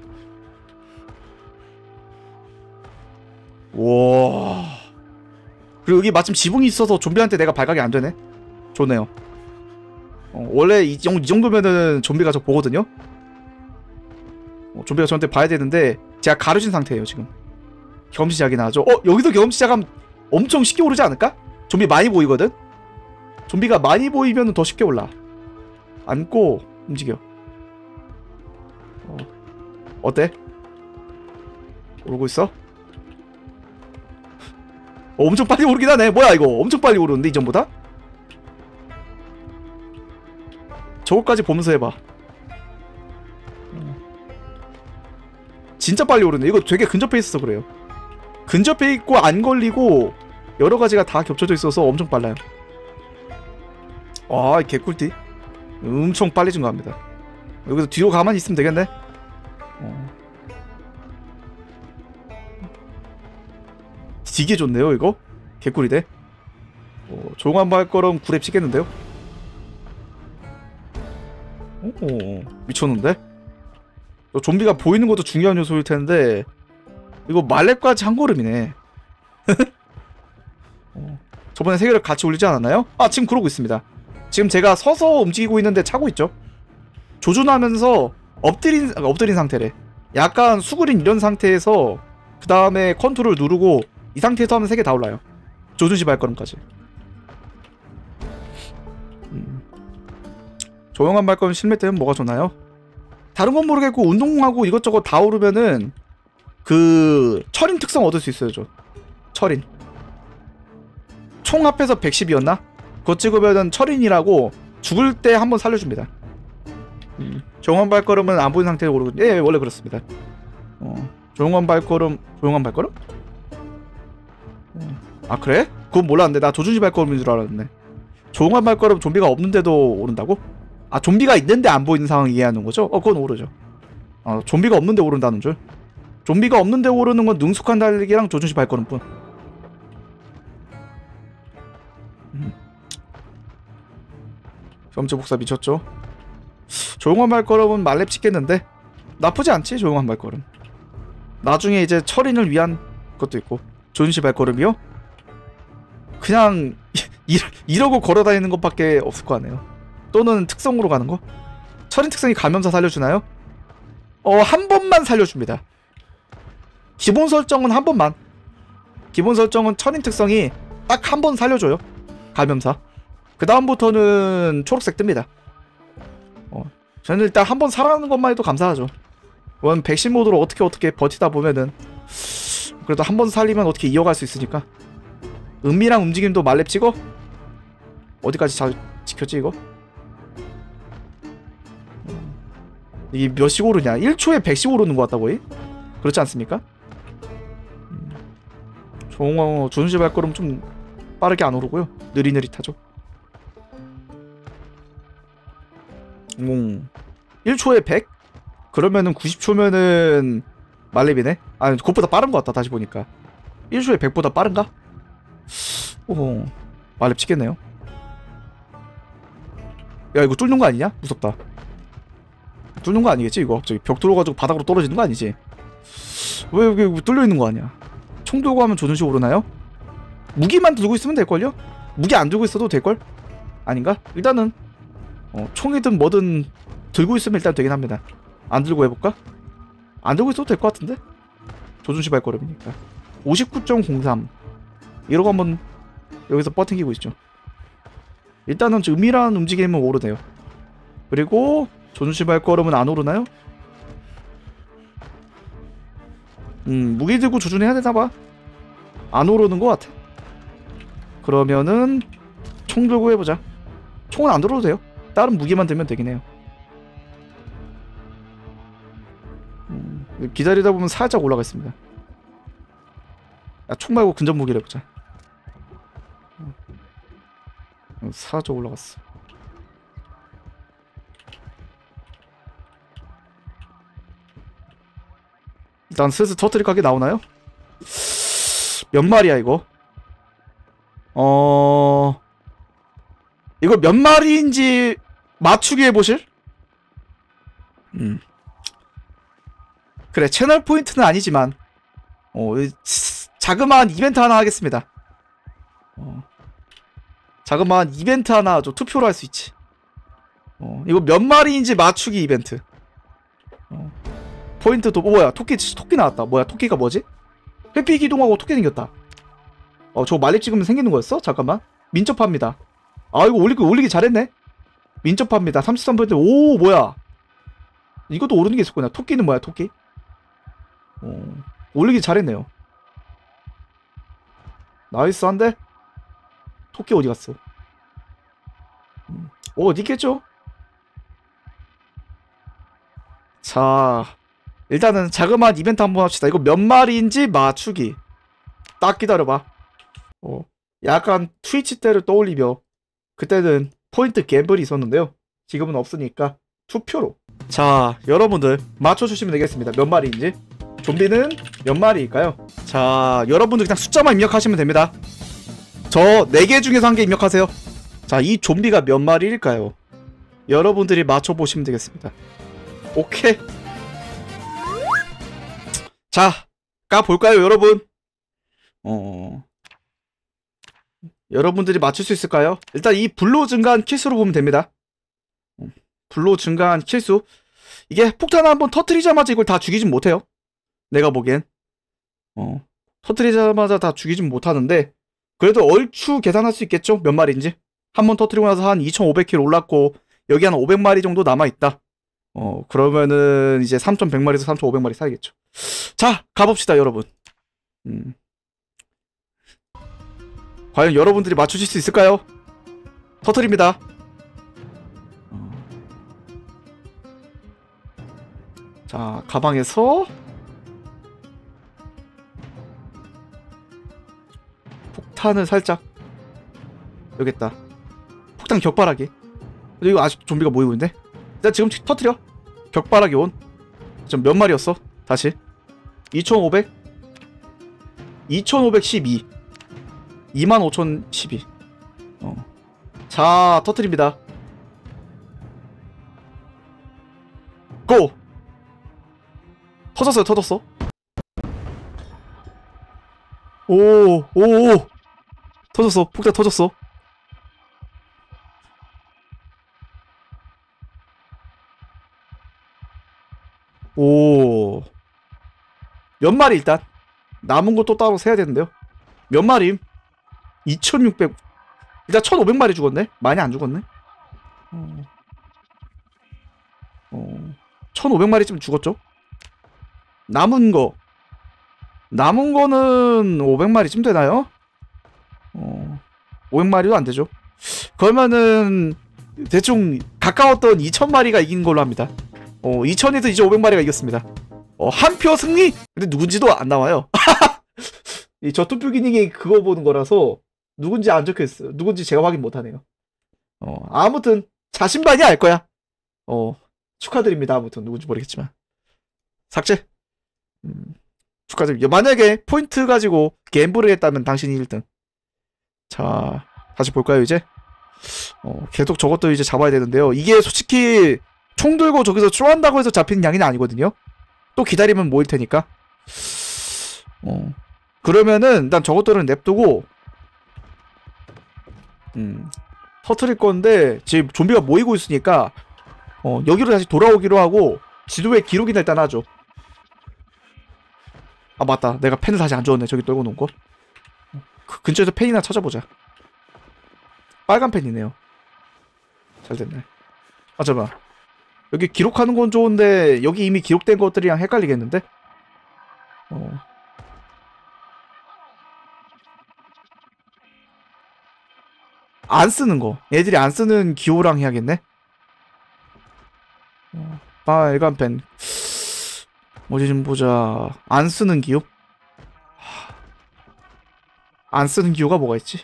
와. 그리고 여기 마침 지붕이 있어서 좀비한테 내가 발각이 안 되네. 좋네요. 어, 원래 이, 정, 이 정도면은 좀비가 저 보거든요. 어, 좀비가 저한테 봐야 되는데 제가 가려진 상태예요 지금. 경험치 시작이 나죠. 어, 여기서 경험치 시작하면 엄청 쉽게 오르지 않을까? 좀비 많이 보이거든. 좀비가 많이 보이면 더 쉽게 올라. 앉고 움직여. 어, 어때? 오르고 있어? 어, 엄청 빨리 오르긴 하네. 뭐야 이거 엄청 빨리 오르는데 이전보다? 저거까지 보면서 해봐. 진짜 빨리 오르네. 이거 되게 근접해 있어서 그래요. 근접해 있고 안 걸리고 여러가지가 다 겹쳐져 있어서 엄청 빨라요. 아 개꿀띠. 엄청 빨리 증가합니다. 여기서 뒤로 가만히 있으면 되겠네. 어. 되게 좋네요 이거. 개꿀이네. 어, 조용한 발걸음 구랩 치겠는데요? 오 미쳤는데? 좀비가 보이는 것도 중요한 요소일 텐데 이거 말렙까지 한 걸음이네. 어, 저번에 세 개를 같이 올리지 않았나요? 아 지금 그러고 있습니다. 지금 제가 서서 움직이고 있는데 차고 있죠. 조준하면서 엎드린 엎드린 상태래. 약간 수그린 이런 상태에서 그 다음에 컨트롤 누르고 이 상태에서 하면 세 개 다 올라요. 조준시 발걸음까지. 음. 조용한 발걸음 실내 때는 뭐가 좋나요? 다른 건 모르겠고 운동하고 이것저것 다 오르면은 그 철인 특성 얻을 수 있어요. 저 철인 총 합해서 백십이었나? 그거 찍으면은 철인이라고 죽을 때 한번 살려줍니다. 음. 조용한 발걸음은 안 보이는 상태로 오르거든요. 예, 원래 그렇습니다. 어. 조용한 발걸음 조용한 발걸음? 어. 아 그래? 그건 몰랐는데 나 조준시 발걸음인 줄 알았네. 조용한 발걸음 좀비가 없는데도 오른다고? 아 좀비가 있는데 안 보이는 상황 이해하는 거죠? 어 그건 오르죠. 어 좀비가 없는데 오른다는 줄. 좀비가 없는데 오르는 건 능숙한 달리기랑 조준시 발걸음뿐. 음. 점체 복사 미쳤죠? 조용한 발걸음은 말렙 찍겠는데 나쁘지 않지 조용한 발걸음. 나중에 이제 철인을 위한 것도 있고. 조준시 발걸음이요? 그냥 이러, 이러고 걸어다니는 것밖에 없을 거 아니에요. 또는 특성으로 가는 거? 철인 특성이 감염사 살려주나요? 어, 한 번만 살려줍니다. 기본 설정은 한 번만. 기본 설정은 철인 특성이 딱 한 번 살려줘요. 감염사. 그 다음부터는 초록색 뜹니다. 어, 저는 일단 한 번 살아나는 것만 해도 감사하죠. 원 백신 모드로 어떻게 어떻게 버티다 보면은 그래도 한 번 살리면 어떻게 이어갈 수 있으니까. 은밀한 움직임도 말렙 찍어? 어디까지 잘 지켰지 이거? 이게 몇씩 오르냐? 일 초에 백씩 오르는 것 같다고 해? 그렇지 않습니까? 음. 종어 준시 발걸음 좀 빠르게 안 오르고요. 느릿느릿하죠. 음. 일 초에 백? 그러면은 구십 초면은 말렙이네? 아니 그것보다 빠른 것 같다 다시 보니까. 일 초에 백보다 빠른가? 오 말렙 치겠네요. 야 이거 뚫는 거 아니냐? 무섭다. 뚫는 거 아니겠지 이거? 갑자기 벽 뚫어가지고 바닥으로 떨어지는 거 아니지? 왜 여기 뚫려있는 거 아니야? 총 들고 하면 조준시 오르나요? 무기만 들고 있으면 될걸요? 무기 안 들고 있어도 될걸? 아닌가? 일단은 어, 총이든 뭐든 들고 있으면 일단 되긴 합니다. 안 들고 해볼까? 안 들고 있어도 될 것 같은데? 조준시 발걸음이니까 오십구 점 공삼 이러고 한번 여기서 뻗팅기고 있죠. 일단은 은밀한 움직임은 오르네요. 그리고 조준시 발걸음은 안 오르나요? 음 무기 들고 조준해야 되나봐. 안 오르는 것 같아. 그러면은 총 들고 해보자. 총은 안 들어도 돼요. 다른 무기만 들면 되긴 해요. 음, 기다리다 보면 살짝 올라가겠습니다. 야, 총 말고 근접 무기를 해보자. 어, 살짝 올라갔어. 일단 슬슬 터뜨릴 각이 나오나요? 몇 마리야 이거? 어... 이거 몇 마리인지 맞추기 해보실? 음. 그래, 채널 포인트는 아니지만 어, 이 자그마한 이벤트 하나 하겠습니다. 어. 자그마한 이벤트 하나 좀 투표로 할 수 있지. 어, 이거 몇 마리인지 맞추기 이벤트. 어. 포인트 도, 어, 뭐야, 토끼, 토끼 나왔다. 뭐야, 토끼가 뭐지? 회피 기동하고 토끼 생겼다. 어, 저거 말립 찍으면 생기는 거였어? 잠깐만. 민첩합니다. 아, 이거 올리기, 올리기 잘했네? 민첩합니다. 삼십삼 퍼센트. 오, 뭐야. 이것도 오르는 게 있었구나. 토끼는 뭐야, 토끼? 어, 올리기 잘했네요. 나이스, 한데? 토끼 어디 갔어? 음. 어, 어디 있겠죠? 자, 일단은 자그마한 이벤트 한번 합시다. 이거 몇 마리인지 맞추기. 딱 기다려봐. 어, 약간 트위치 때를 떠올리며 그때는 포인트 갬블이 있었는데요. 지금은 없으니까 투표로. 자, 여러분들 맞춰주시면 되겠습니다. 몇 마리인지. 좀비는 몇 마리일까요? 자, 여러분들 그냥 숫자만 입력하시면 됩니다. 저 네 개 중에서 한 개 입력하세요. 자, 이 좀비가 몇 마리일까요? 여러분들이 맞춰보시면 되겠습니다. 오케이. 자, 까볼까요, 여러분? 어... 여러분들이 맞출 수 있을까요? 일단 이 불로 증가한 킬수로 보면 됩니다. 불로 증가한 킬수. 이게 폭탄을 한번 터트리자마자 이걸 다 죽이진 못해요. 내가 보기엔. 어, 터트리자마자 다 죽이진 못하는데 그래도 얼추 계산할 수 있겠죠? 몇 마리인지. 한번 터트리고 나서 한 이천오백 킬 올랐고 여기 한 오백 마리 정도 남아있다. 어, 그러면은 이제 삼천백 마리에서 삼천오백 마리 사야겠죠. 자, 가봅시다, 여러분. 음. 과연 여러분들이 맞추실 수 있을까요? 터트립니다. 어. 자, 가방에서 폭탄을 살짝. 여기 있다. 폭탄 격발하기. 이거 아직 좀비가 모이고 있는데? 일단 지금 터트려. 격발하기 온. 지금 몇 마리였어? 다시 이천오백? 이천오백십이. 이만 오천십이. 어. 자, 터트립니다. 고! 터졌어요, 터졌어. 오, 오, 오. 터졌어, 폭탄 터졌어. 오. 몇 마리 일단? 남은 것도 따로 세야 되는데요. 몇 마리? 이천육백. 일단 천오백 마리 죽었네? 많이 안 죽었네? 어. 어. 천오백 마리쯤 죽었죠? 남은 거. 남은 거는 오백 마리쯤 되나요? 어. 오백 마리도 안 되죠. 그러면은 대충 가까웠던 이천 마리가 이긴 걸로 합니다. 어, 이천에서 이제 오백 마리가 이겼습니다. 어, 한 표 승리? 근데 누군지도 안 나와요. 이 저투표 기능이 그거 보는 거라서 누군지 안 적혀있어요. 누군지 제가 확인 못하네요. 어, 아무튼 자신만이 알 거야. 어, 축하드립니다. 아무튼 누군지 모르겠지만 삭제. 음, 축하드립니다. 만약에 포인트 가지고 갬블을 했다면 당신이 일 등. 자, 다시 볼까요 이제? 어, 계속 저것도 이제 잡아야 되는데요. 이게 솔직히 총 들고 저기서 쪼한다고 해서 잡히는 양이 아니거든요. 또 기다리면 모일 테니까. 어, 그러면은 일단 저것들은 냅두고 음, 터트릴 건데 지금 좀비가 모이고 있으니까 어, 여기로 다시 돌아오기로 하고 지도에 기록이나 일단 하죠. 아 맞다, 내가 펜을 다시 안 주웠네. 저기 떨고 놓은 거. 그 근처에서 펜이나 찾아보자. 빨간 펜이네요. 잘 됐네. 아 잠깐만, 여기 기록하는 건 좋은데 여기 이미 기록된 것들이랑 헷갈리겠는데? 어. 안 쓰는 거. 얘들이 안 쓰는 기호랑 해야겠네? 어. 빨간 펜. 어디 좀 보자. 안 쓰는 기호? 안 쓰는 기호가 뭐가 있지?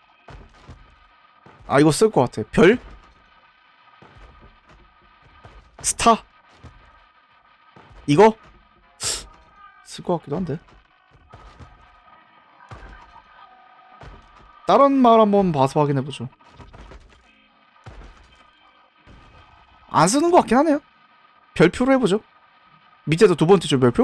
아 이거 쓸 것 같아. 별? 이거? 쓸 것 같기도 한데. 다른 마을 한번 봐서 확인해보죠. 안 쓰는 것 같긴 하네요. 별표로 해보죠. 밑에도 두 번째 줄 별표?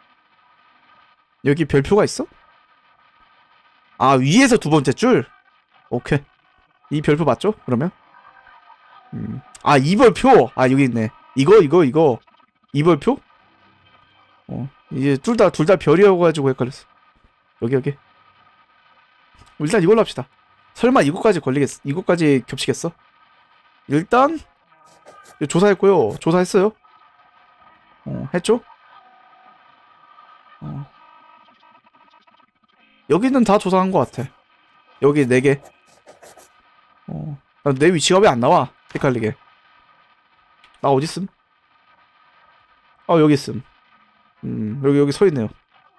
여기 별표가 있어? 아, 위에서 두 번째 줄? 오케이. 이 별표 맞죠? 그러면? 음. 아, 이 별표! 아, 여기 있네. 이거, 이거, 이거. 이 별표? 어, 이제 둘 다, 둘 다 별이어가지고 헷갈렸어. 여기, 여기. 일단 이걸로 합시다. 설마 이거까지 걸리겠어? 이거까지 겹치겠어? 일단, 조사했고요. 조사했어요. 어, 했죠? 어. 여기는 다 조사한 것 같아. 여기 네 개. 어. 내 위치가 왜 안 나와? 헷갈리게. 나 어디 있음? 어, 여기 있음. 음, 여기, 여기 서 있네요.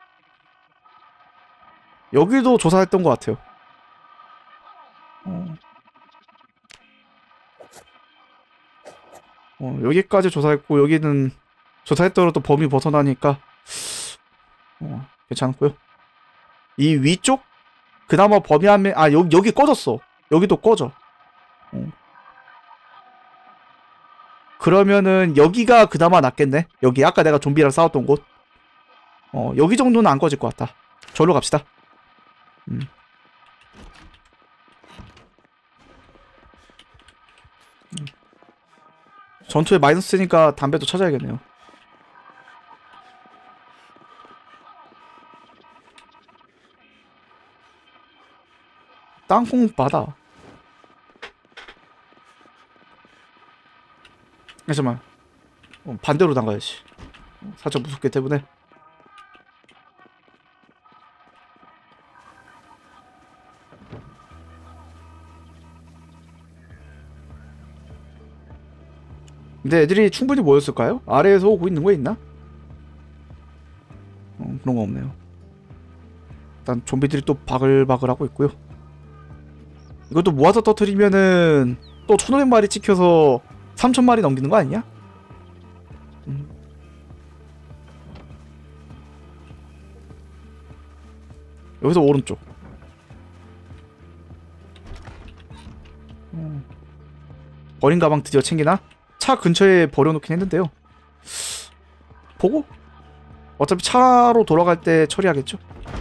여기도 조사했던 것 같아요. 어. 어, 여기까지 조사했고, 여기는 조사했더라도 범위 벗어나니까, 어, 괜찮고요. 이 위쪽? 그나마 범위 안에, 아, 여기, 여기 꺼졌어. 여기도 꺼져. 어. 그러면은, 여기가 그나마 낫겠네? 여기, 아까 내가 좀비랑 싸웠던 곳. 어, 여기 정도는 안 꺼질 것 같다. 저로 갑시다. 음. 음. 전투에 마이너스 쓰니까 담배도 찾아야겠네요. 땅콩 바다. 잠깐만. 어, 반대로 나가야지. 살짝 무섭기 때문에. 근데 애들이 충분히 모였을까요? 아래에서 오고 있는 거 있나? 어, 그런 거 없네요. 일단 좀비들이 또 바글바글 하고 있고요. 이것도 모아서 터뜨리면은 또 천오백 마리 찍혀서 삼천 마리 넘기는 거 아니냐? 음. 여기서 오른쪽. 음. 어린 가방 드디어 챙기나? 차 근처에 버려놓긴 했는데요. 보고? 어차피 차로 돌아갈 때 처리하겠죠?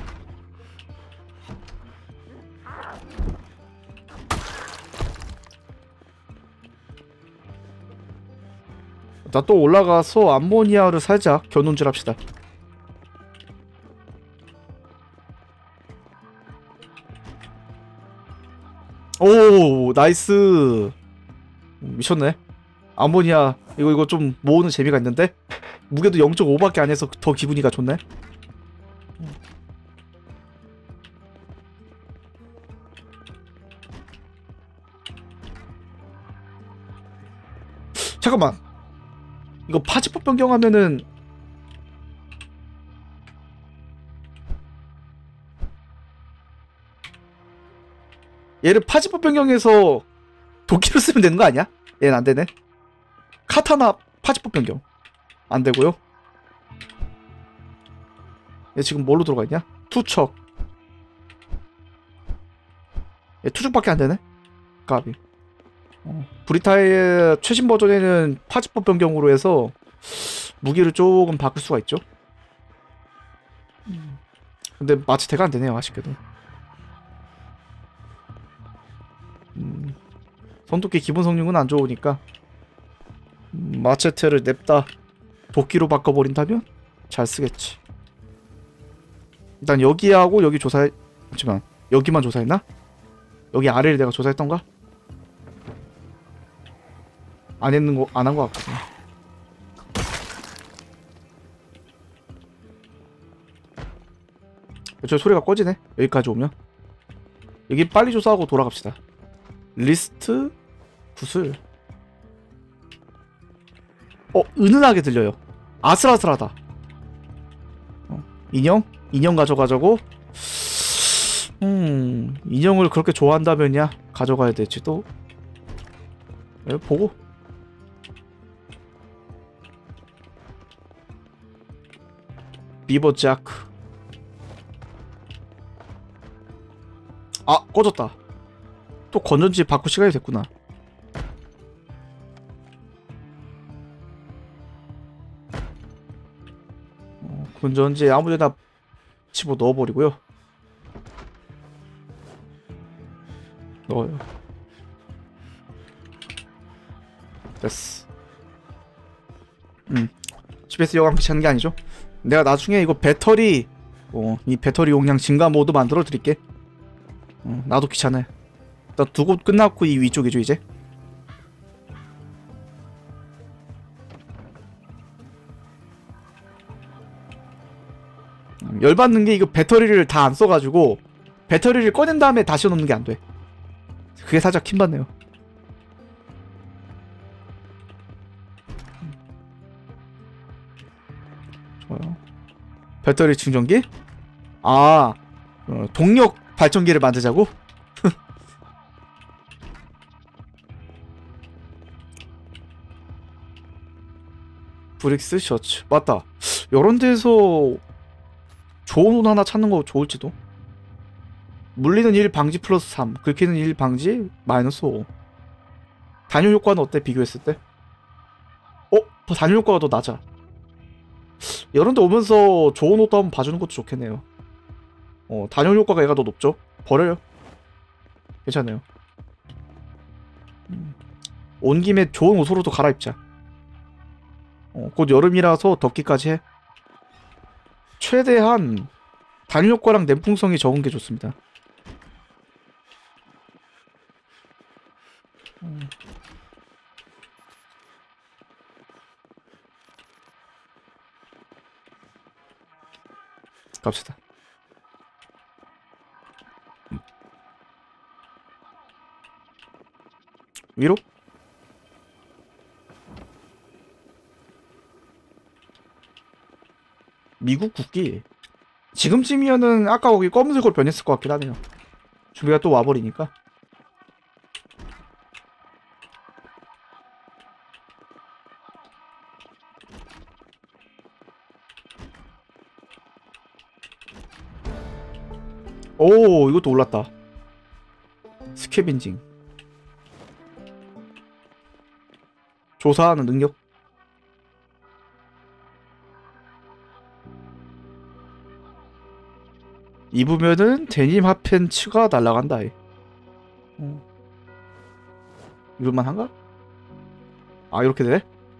나 또 올라가서 암모니아를 살짝 겨눈질 합시다. 오, 나이스. 미쳤네. 암모니아 이거 이거 좀 모으는 재미가 있는데? 무게도 영 점 오밖에 안 해서 더 기분이가 좋네. 잠깐만. 이거 파지법 변경하면은 얘를 파지법 변경해서 도끼로 쓰면 되는 거 아니야? 얘는 안 되네. 카타나 파지법 변경 안 되고요. 얘 지금 뭘로 들어가 있냐? 투척. 얘 투척밖에 안 되네. 까비. 어. 브리타의 최신 버전에는 파지법 변경으로 해서 무기를 조금 바꿀 수가 있죠. 근데 마체테가 안 되네요, 아쉽게도. 음. 손도끼 기본 성능은 안 좋으니까 음, 마체테를 냅다 도끼로 바꿔버린다면 잘 쓰겠지. 일단 여기하고 여기 조사해. 잠시만, 여기만 조사했나? 여기 아래를 내가 조사했던가? 안 했는 거, 안 한 거 같거든. 저 소리가 꺼지네. 여기까지 오면. 여기 빨리 조사하고 돌아갑시다. 리스트 구슬. 어, 은은하게 들려요. 아슬아슬하다. 어, 인형? 인형 가져가자고? 음, 인형을 그렇게 좋아한다면야 가져가야 될지도. 여기 보고. 비버 자크. 아 꺼졌다. 또 건전지 바꿀 시간이 됐구나. 어, 건전지 아무데나 집어 넣어버리고요. 넣어요. 됐어. 음 집에서 여간 귀찮은 게 아니죠. 내가 나중에 이거 배터리 어, 이 배터리 용량 증가 모드 만들어 드릴게. 어, 나도 귀찮아. 나 두 곳 끝났고 이 위쪽이죠 이제. 음, 열받는 게 이거 배터리를 다 안 써가지고 배터리를 꺼낸 다음에 다시 넣는 게 안 돼. 그게 살짝 킴받네요. 좋아요. 배터리 충전기? 아 어, 동력 발전기를 만들자고? 브릭스 셔츠 맞다. 요런 데서 좋은 옷 하나 찾는 거 좋을지도. 물리는 일 방지 플러스 삼, 긁히는 일 방지 마이너스 오. 단열 효과는 어때 비교했을 때? 어? 더 단열 효과가 더 낮아. 이런 데 오면서 좋은 옷도 한번 봐주는 것도 좋겠네요. 어, 단열 효과가 얘가 더 높죠? 버려요. 괜찮아요. 음. 온 김에 좋은 옷으로도 갈아입자. 어, 곧 여름이라서 덥기까지 해. 최대한 단열 효과랑 냉풍성이 적은 게 좋습니다. 음. 갑시다. 음. 위로? 미국 국기. 지금쯤이면은 아까 거기 검은색으로 변했을 것 같긴 하네요. 준비가 또 와버리니까. 오 이것도 올랐다. 스캐빈징. 조사하는 능력. 입으면은 데님 핫팬츠가 날아간다. 어. 입을만 한가? 아 이렇게 돼?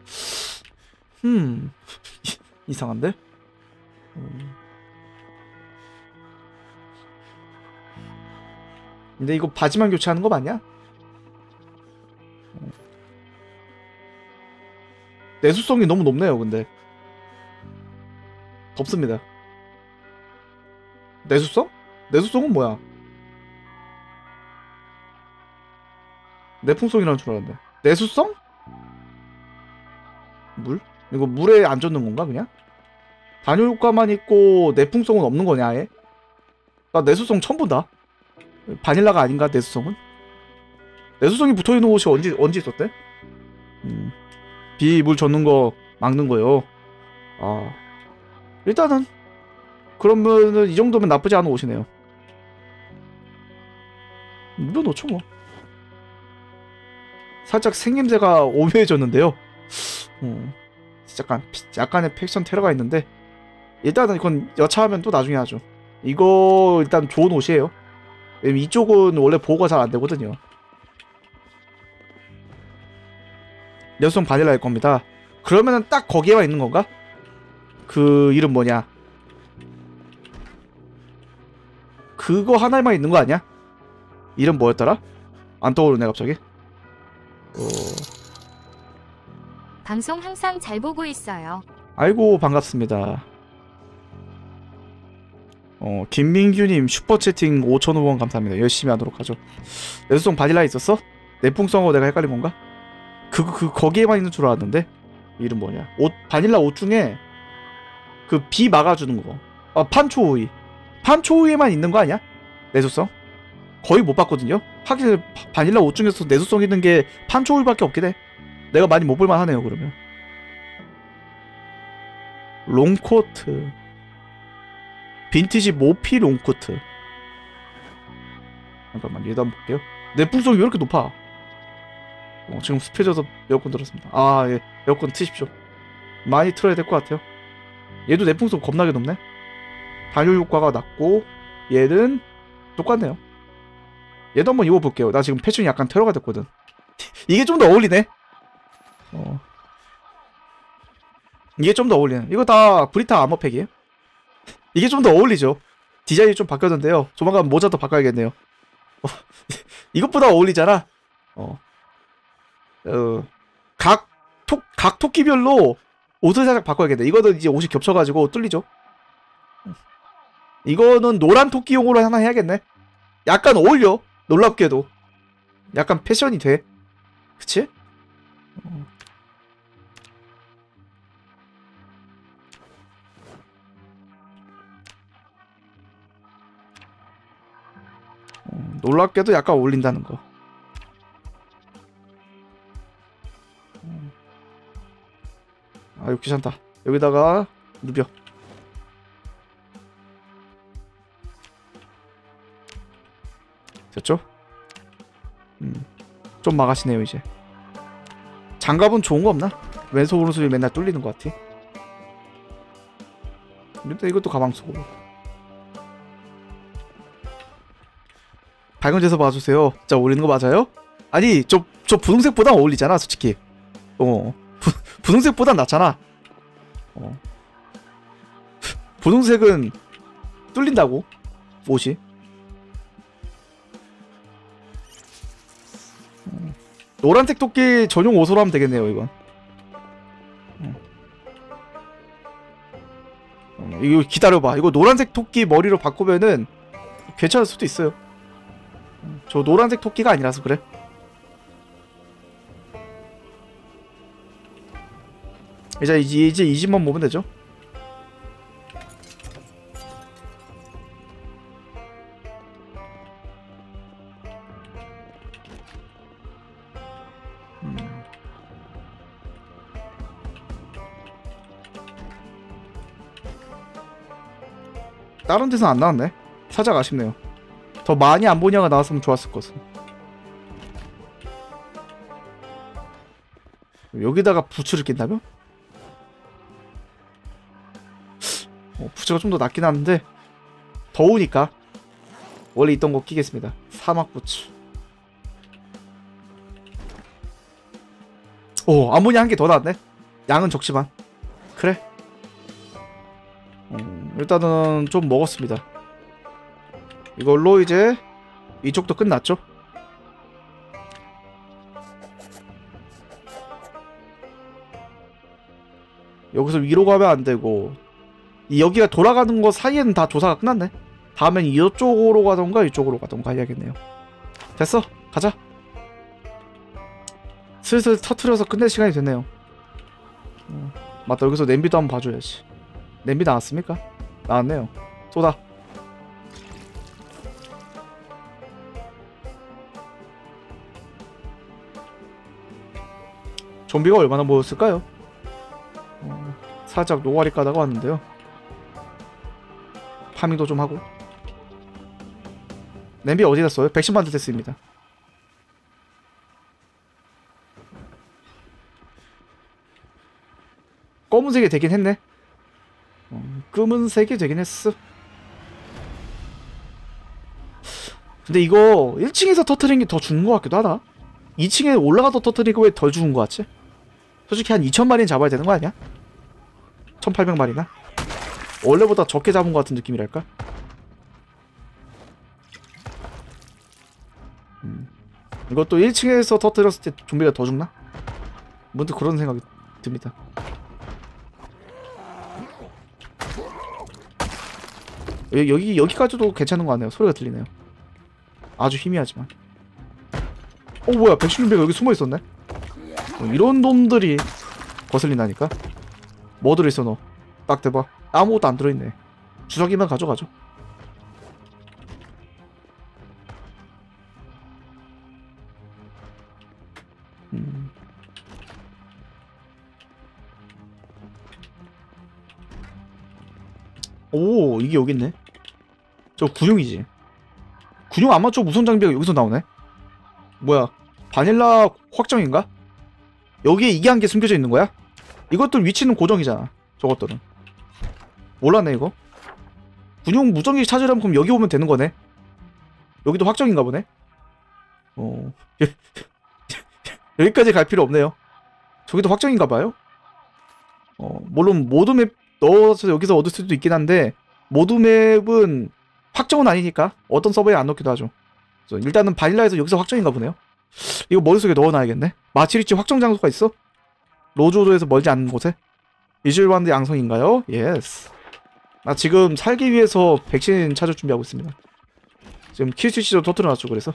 음 이상한데? 음. 근데 이거 바지만 교체하는 거 맞냐? 어. 내수성이 너무 높네요 근데. 덥습니다. 내수성? 내수성은 뭐야? 내풍성이라는 줄 알았는데. 내수성? 물? 이거 물에 안 젖는 건가 그냥? 단열 효과만 있고 내풍성은 없는 거냐 아예? 나 내수성 처음 본다. 바닐라가 아닌가 내수성은? 내수성이 붙어있는 옷이 언제 언제 있었대? 음, 비 물 젖는 거 막는 거요. 아 일단은 그러면은 이 정도면 나쁘지 않은 옷이네요. 물어놓죠 뭐. 살짝 생김새가 오묘해졌는데요. 음, 약간 약간의 패션 테러가 있는데 일단은 이건 여차하면 또 나중에 하죠. 이거 일단 좋은 옷이에요. 왜냐면 이쪽은 원래 보호가 잘 안되거든요. 여성 바닐라일 겁니다. 그러면은 딱 거기에만 있는 건가? 그 이름 뭐냐? 그거 하나에만 있는 거 아니야? 이름 뭐였더라? 안 떠오르네 갑자기. 어... 방송 항상 잘 보고 있어요. 아이고 반갑습니다. 어 김민규님 슈퍼채팅 오천오 원 감사합니다. 열심히 하도록 하죠. 내수성 바닐라 있었어? 내풍성하고 내가 헷갈린 건가? 그, 그 거기에만 있는 줄 알았는데 이름 뭐냐? 옷 바닐라 옷 중에 그 비 막아주는 거. 아 판초우이. 판초우이에만 있는 거 아니야? 내수성? 거의 못 봤거든요. 하긴 바닐라 옷 중에서 내수성 있는 게 판초우이밖에 없긴 해. 내가 많이 못 볼만 하네요 그러면. 롱코트. 빈티지 모피 롱코트. 잠깐만 얘도 한번 볼게요. 내풍성이 왜 이렇게 높아? 어, 지금 습해져서 에어컨 들었습니다. 아, 예. 에어컨 트십시오. 많이 틀어야 될 것 같아요. 얘도 내풍성 겁나게 높네. 단열 효과가 낮고 얘는 똑같네요. 얘도 한번 입어볼게요. 나 지금 패션이 약간 테러가 됐거든. 이게 좀 더 어울리네. 어. 이게 좀 더 어울리네. 이거 다 브리타 아머팩이에요. 이게 좀 더 어울리죠. 디자인이 좀 바뀌었는데요. 조만간 모자도 바꿔야겠네요. 어. 이것보다 어울리잖아. 어. 어. 각, 톡, 각 토끼별로 옷을 살짝 바꿔야겠네. 이거는 이제 옷이 겹쳐가지고 뚫리죠. 이거는 노란 토끼용으로 하나 해야겠네. 약간 어울려. 놀랍게도. 약간 패션이 돼. 그치? 어. 어, 놀랍게도 약간 어울린다는 거. 어. 아, 이거 귀찮다. 여기다가 누벼. 됐죠? 음, 좀 막아시네요 이제. 장갑은 좋은 거 없나? 왼손 오른손이 맨날 뚫리는 것 같아. 일단 이것도 가방 쓰고. 밝은제서 봐주세요. 진짜 어울리는 거 맞아요? 아니 저, 저 분홍색보다 어울리잖아 솔직히. 어 부, 분홍색보다 낫잖아. 어. 분홍색은 뚫린다고 옷이. 노란색 토끼 전용 옷으로 하면 되겠네요 이건. 어. 어, 이거 기다려봐. 이거 노란색 토끼 머리로 바꾸면은 괜찮을 수도 있어요. 어, 저 노란색 토끼가 아니라서 그래. 이제 이제, 이제 이 집만 모으면 되죠. 다른 데서 안 나왔네. 살짝 아쉽네요. 더 많이 암모니아가 나왔으면 좋았을 것은. 여기다가 부츠를 낀다며? 어, 부츠가 좀 더 낫긴 하는데 더우니까 원래 있던 거 끼겠습니다. 사막 부츠. 오, 암모니아 한 개 더 나왔네. 양은 적지만. 그래. 음, 일단은 좀 먹었습니다. 이걸로 이제 이쪽도 끝났죠. 여기서 위로 가면 안되고 이 여기가 돌아가는 거 사이에는 다 조사가 끝났네. 다음엔 이쪽으로 가던가 이쪽으로 가던가 해야겠네요. 됐어, 가자. 슬슬 터트려서 끝낼 시간이 됐네요. 어, 맞다, 여기서 냄비도 한번 봐줘야지. 냄비 나왔습니까? 나왔네요. 쏟아. 좀비가 얼마나 모였을까요? 어, 살짝 노가리 까다가 왔는데요. 파밍도 좀 하고. 냄비 어디 갔어요? 백신 만들 때 쓰입니다. 검은색이 되긴 했네. 어, 검은색이 되긴 했어. 근데 이거 일 층에서 터트린 게 더 죽는 것 같기도 하다. 이 층에 올라가서 터트리고 왜 덜 죽은 것 같지? 솔직히 한 이천 마리는 잡아야 되는 거 아니야? 천팔백 마리나? 원래보다 적게 잡은 것 같은 느낌이랄까? 음. 이것도 일 층에서 터뜨렸을 때 좀비가 더 죽나? 문득 그런 생각이 듭니다. 여기, 여기까지도 괜찮은 거 같네요. 소리가 들리네요. 아주 희미하지만. 어, 뭐야, 백십육 배가 여기 숨어있었네? 어, 이런 놈들이 거슬린다니까? 뭐 들어있어 너? 딱 대봐. 아무것도 안 들어있네. 주사기만 가져가죠. 음. 오, 이게 여기 있네. 저 군용이지. 군용 아마 저 무선 장비가 여기서 나오네. 뭐야, 바닐라 확정인가? 여기에 이게 한 개 숨겨져 있는 거야? 이것들 위치는 고정이잖아. 저것들은 몰랐네 이거. 군용 무전기 찾으려면 그럼 여기 오면 되는 거네. 여기도 확정인가 보네. 어 여기까지 갈 필요 없네요. 저기도 확정인가 봐요. 어 물론 모드맵 넣어서 여기서 얻을 수도 있긴 한데 모드맵은 확정은 아니니까 어떤 서버에 안 넣기도 하죠. 그래서 일단은 바닐라에서 여기서 확정인가 보네요. 이거 머릿속에 넣어놔야겠네. 마치리치 확정 장소가 있어? 로조도에서 멀지 않은 곳에? 이즐완드 양성인가요? 예스. 나 지금 살기 위해서 백신 찾을 준비하고 있습니다. 지금 킬스위치도 터뜨려놨죠. 그래서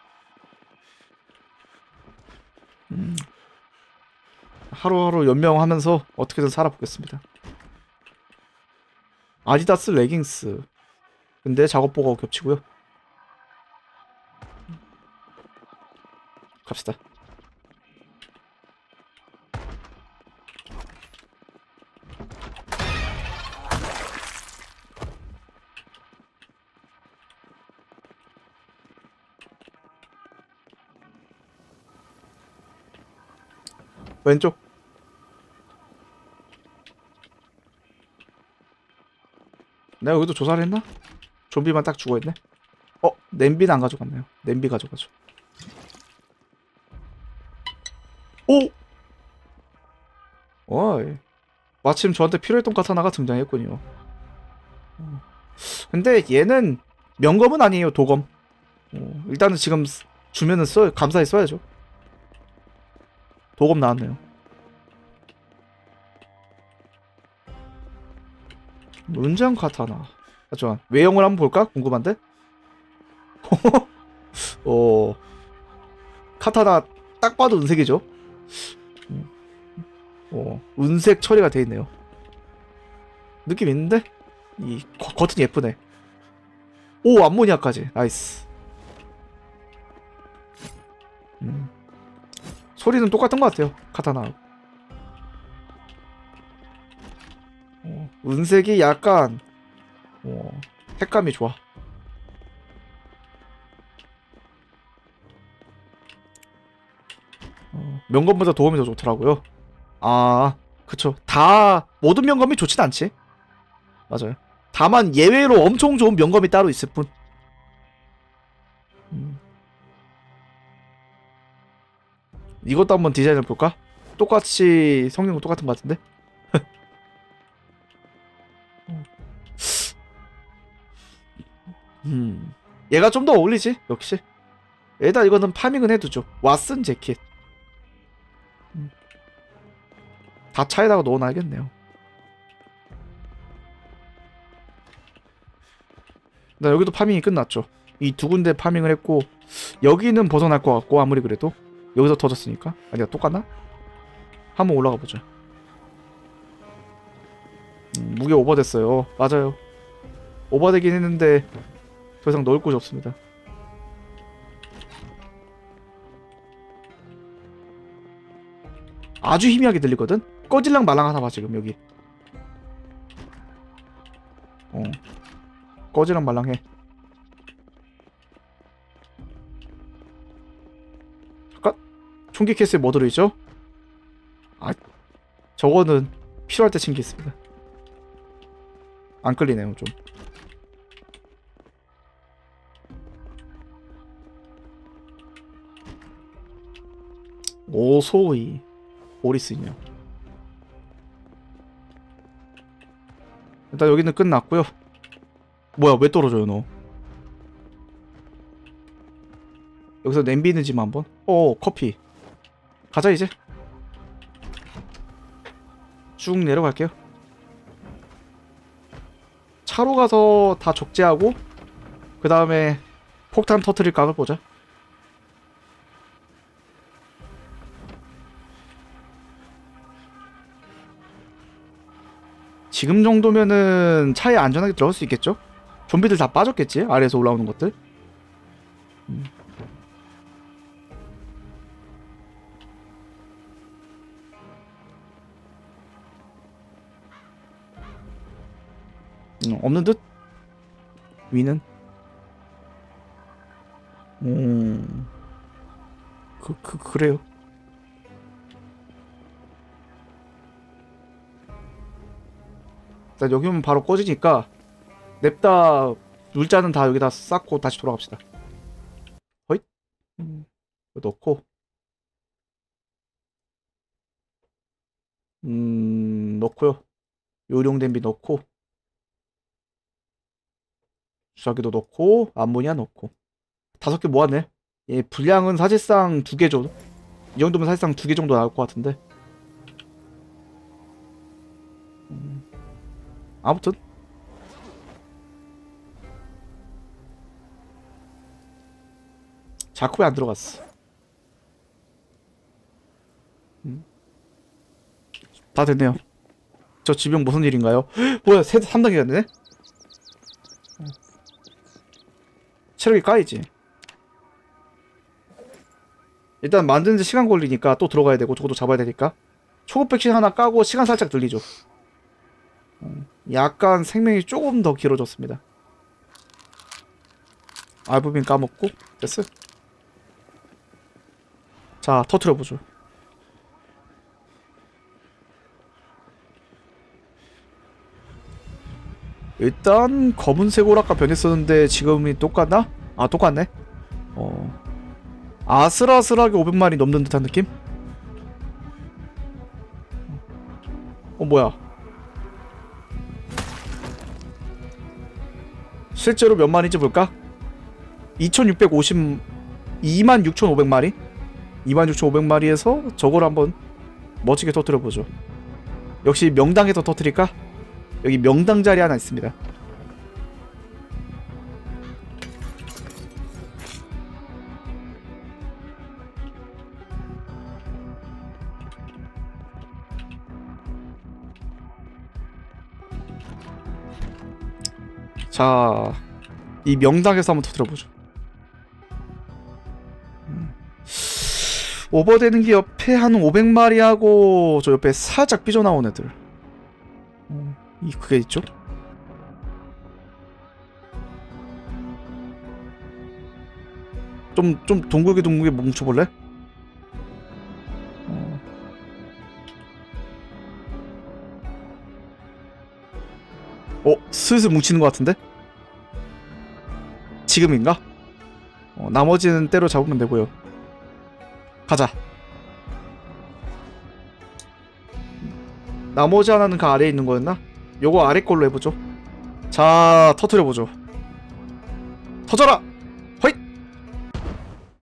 음. 하루하루 연명하면서 어떻게든 살아보겠습니다. 아디다스 레깅스. 근데 작업복하고 겹치고요. 갑시다. 왼쪽. 내가 여기도 조사를 했나? 좀비만 딱 죽어있네. 어? 냄비는 안 가져갔네요. 냄비 가져가죠. 오! 어이. 마침 저한테 필요했던 카타나가 등장했군요. 근데 얘는 명검은 아니에요. 도검. 어, 일단은 지금 주면은 써, 감사히 써야죠. 도검 나왔네요. 은장 카타나. 아, 좋아. 외형을 한번 볼까? 궁금한데? 어, 카타나 딱 봐도 은색이죠? 어, 은색 처리가 돼 있네요. 느낌 있는데? 이 거, 겉은 예쁘네. 오, 암모니아까지. 나이스. 음. 소리는 똑같은 것 같아요. 카타나. 어, 은색이 약간 어, 색감이 좋아. 어, 명검보다 도움이 더 좋더라고요. 아, 그쵸. 다 모든 명검이 좋진 않지. 맞아요. 다만 예외로 엄청 좋은 명검이 따로 있을 뿐. 음. 이것도 한번 디자인을 볼까? 똑같이 성능은 똑같은 것 같은데? 음. 얘가 좀 더 어울리지? 역시. 일단 이거는 파밍은 해두죠. 왓슨 재킷. 음. 다 차에다가 넣어놔야겠네요. 나 여기도 파밍이 끝났죠. 이 두 군데 파밍을 했고 여기는 벗어날 것 같고 아무리 그래도 여기서 터졌으니까. 아니야 똑같나? 한번 올라가 보자. 음, 무게 오버됐어요. 맞아요. 오버되긴 했는데 더 이상 넣을 곳이 없습니다. 아주 희미하게 들리거든? 꺼질랑 말랑하나 봐 지금 여기. 어, 꺼질랑 말랑해. 잠깐, 총기 케이스에 뭐 들어있죠? 아, 저거는 필요할 때 챙기겠습니다. 안 끌리네요 좀. 오소이 오리스 인형. 일단 여기는 끝났고요. 뭐야 왜 떨어져요 너? 여기서 냄비 있는지만 한번. 어 커피. 가자 이제. 쭉 내려갈게요. 차로 가서 다 적재하고 그 다음에 폭탄 터트릴 각을 보자. 지금 정도면은 차에 안전하게 들어갈 수 있겠죠? 좀비들 다 빠졌겠지? 아래에서 올라오는 것들. 음. 음, 없는 듯? 위는? 음... 그, 그, 그래요. 일단 여기 오면 바로 꺼지니까 냅다 물자는 다 여기다 쌓고 다시 돌아갑시다. 허잇. 음, 이거 넣고 음... 넣고요. 요령 냄비 넣고 주사기도 넣고 암모니아 넣고 다섯 개 모았네. 예, 분량은 사실상 두 개 정도. 이 정도면 사실상 두 개 정도 나올 것 같은데. 음, 아무튼 자꾸 왜 안 들어갔어? 음. 다 됐네요. 저 지병 무슨 일인가요? 뭐야, 세, 삼 단계가 되네? 체력이 까이지. 일단 만드는데 시간 걸리니까 또 들어가야 되고 저것도 잡아야 되니까 초급 백신 하나 까고 시간 살짝 늘리죠. 약간 생명이 조금 더 길어졌습니다. 알부민 까먹고 됐어. 자, 터트려보죠. 일단 검은색으로 아까 변했었는데 지금이 똑같나? 아, 똑같네. 어, 아슬아슬하게 오백 마리 넘는 듯한 느낌? 어, 뭐야. 실제로 몇 마리인지 볼까? 이천육백오십... 이만 육천오백 마리? 이만 육천오백 마리에서 저걸 한번 멋지게 터뜨려보죠. 역시 명당에서 터뜨릴까? 여기 명당 자리 하나 있습니다. 자, 이 명당에서 한번 터뜨려보죠. 음. 오버되는 게 옆에 한 오백 마리하고 저 옆에 살짝 삐져나온 애들. 음, 이 그게 있죠? 좀, 좀 둥글게 둥글게 뭉쳐볼래? 어. 어, 슬슬 뭉치는 것 같은데? 지금인가? 어, 나머지는 때로 잡으면 되고요. 가자. 나머지 하나는 그 아래에 있는 거였나? 요거 아래 걸로 해보죠. 자, 터트려보죠. 터져라!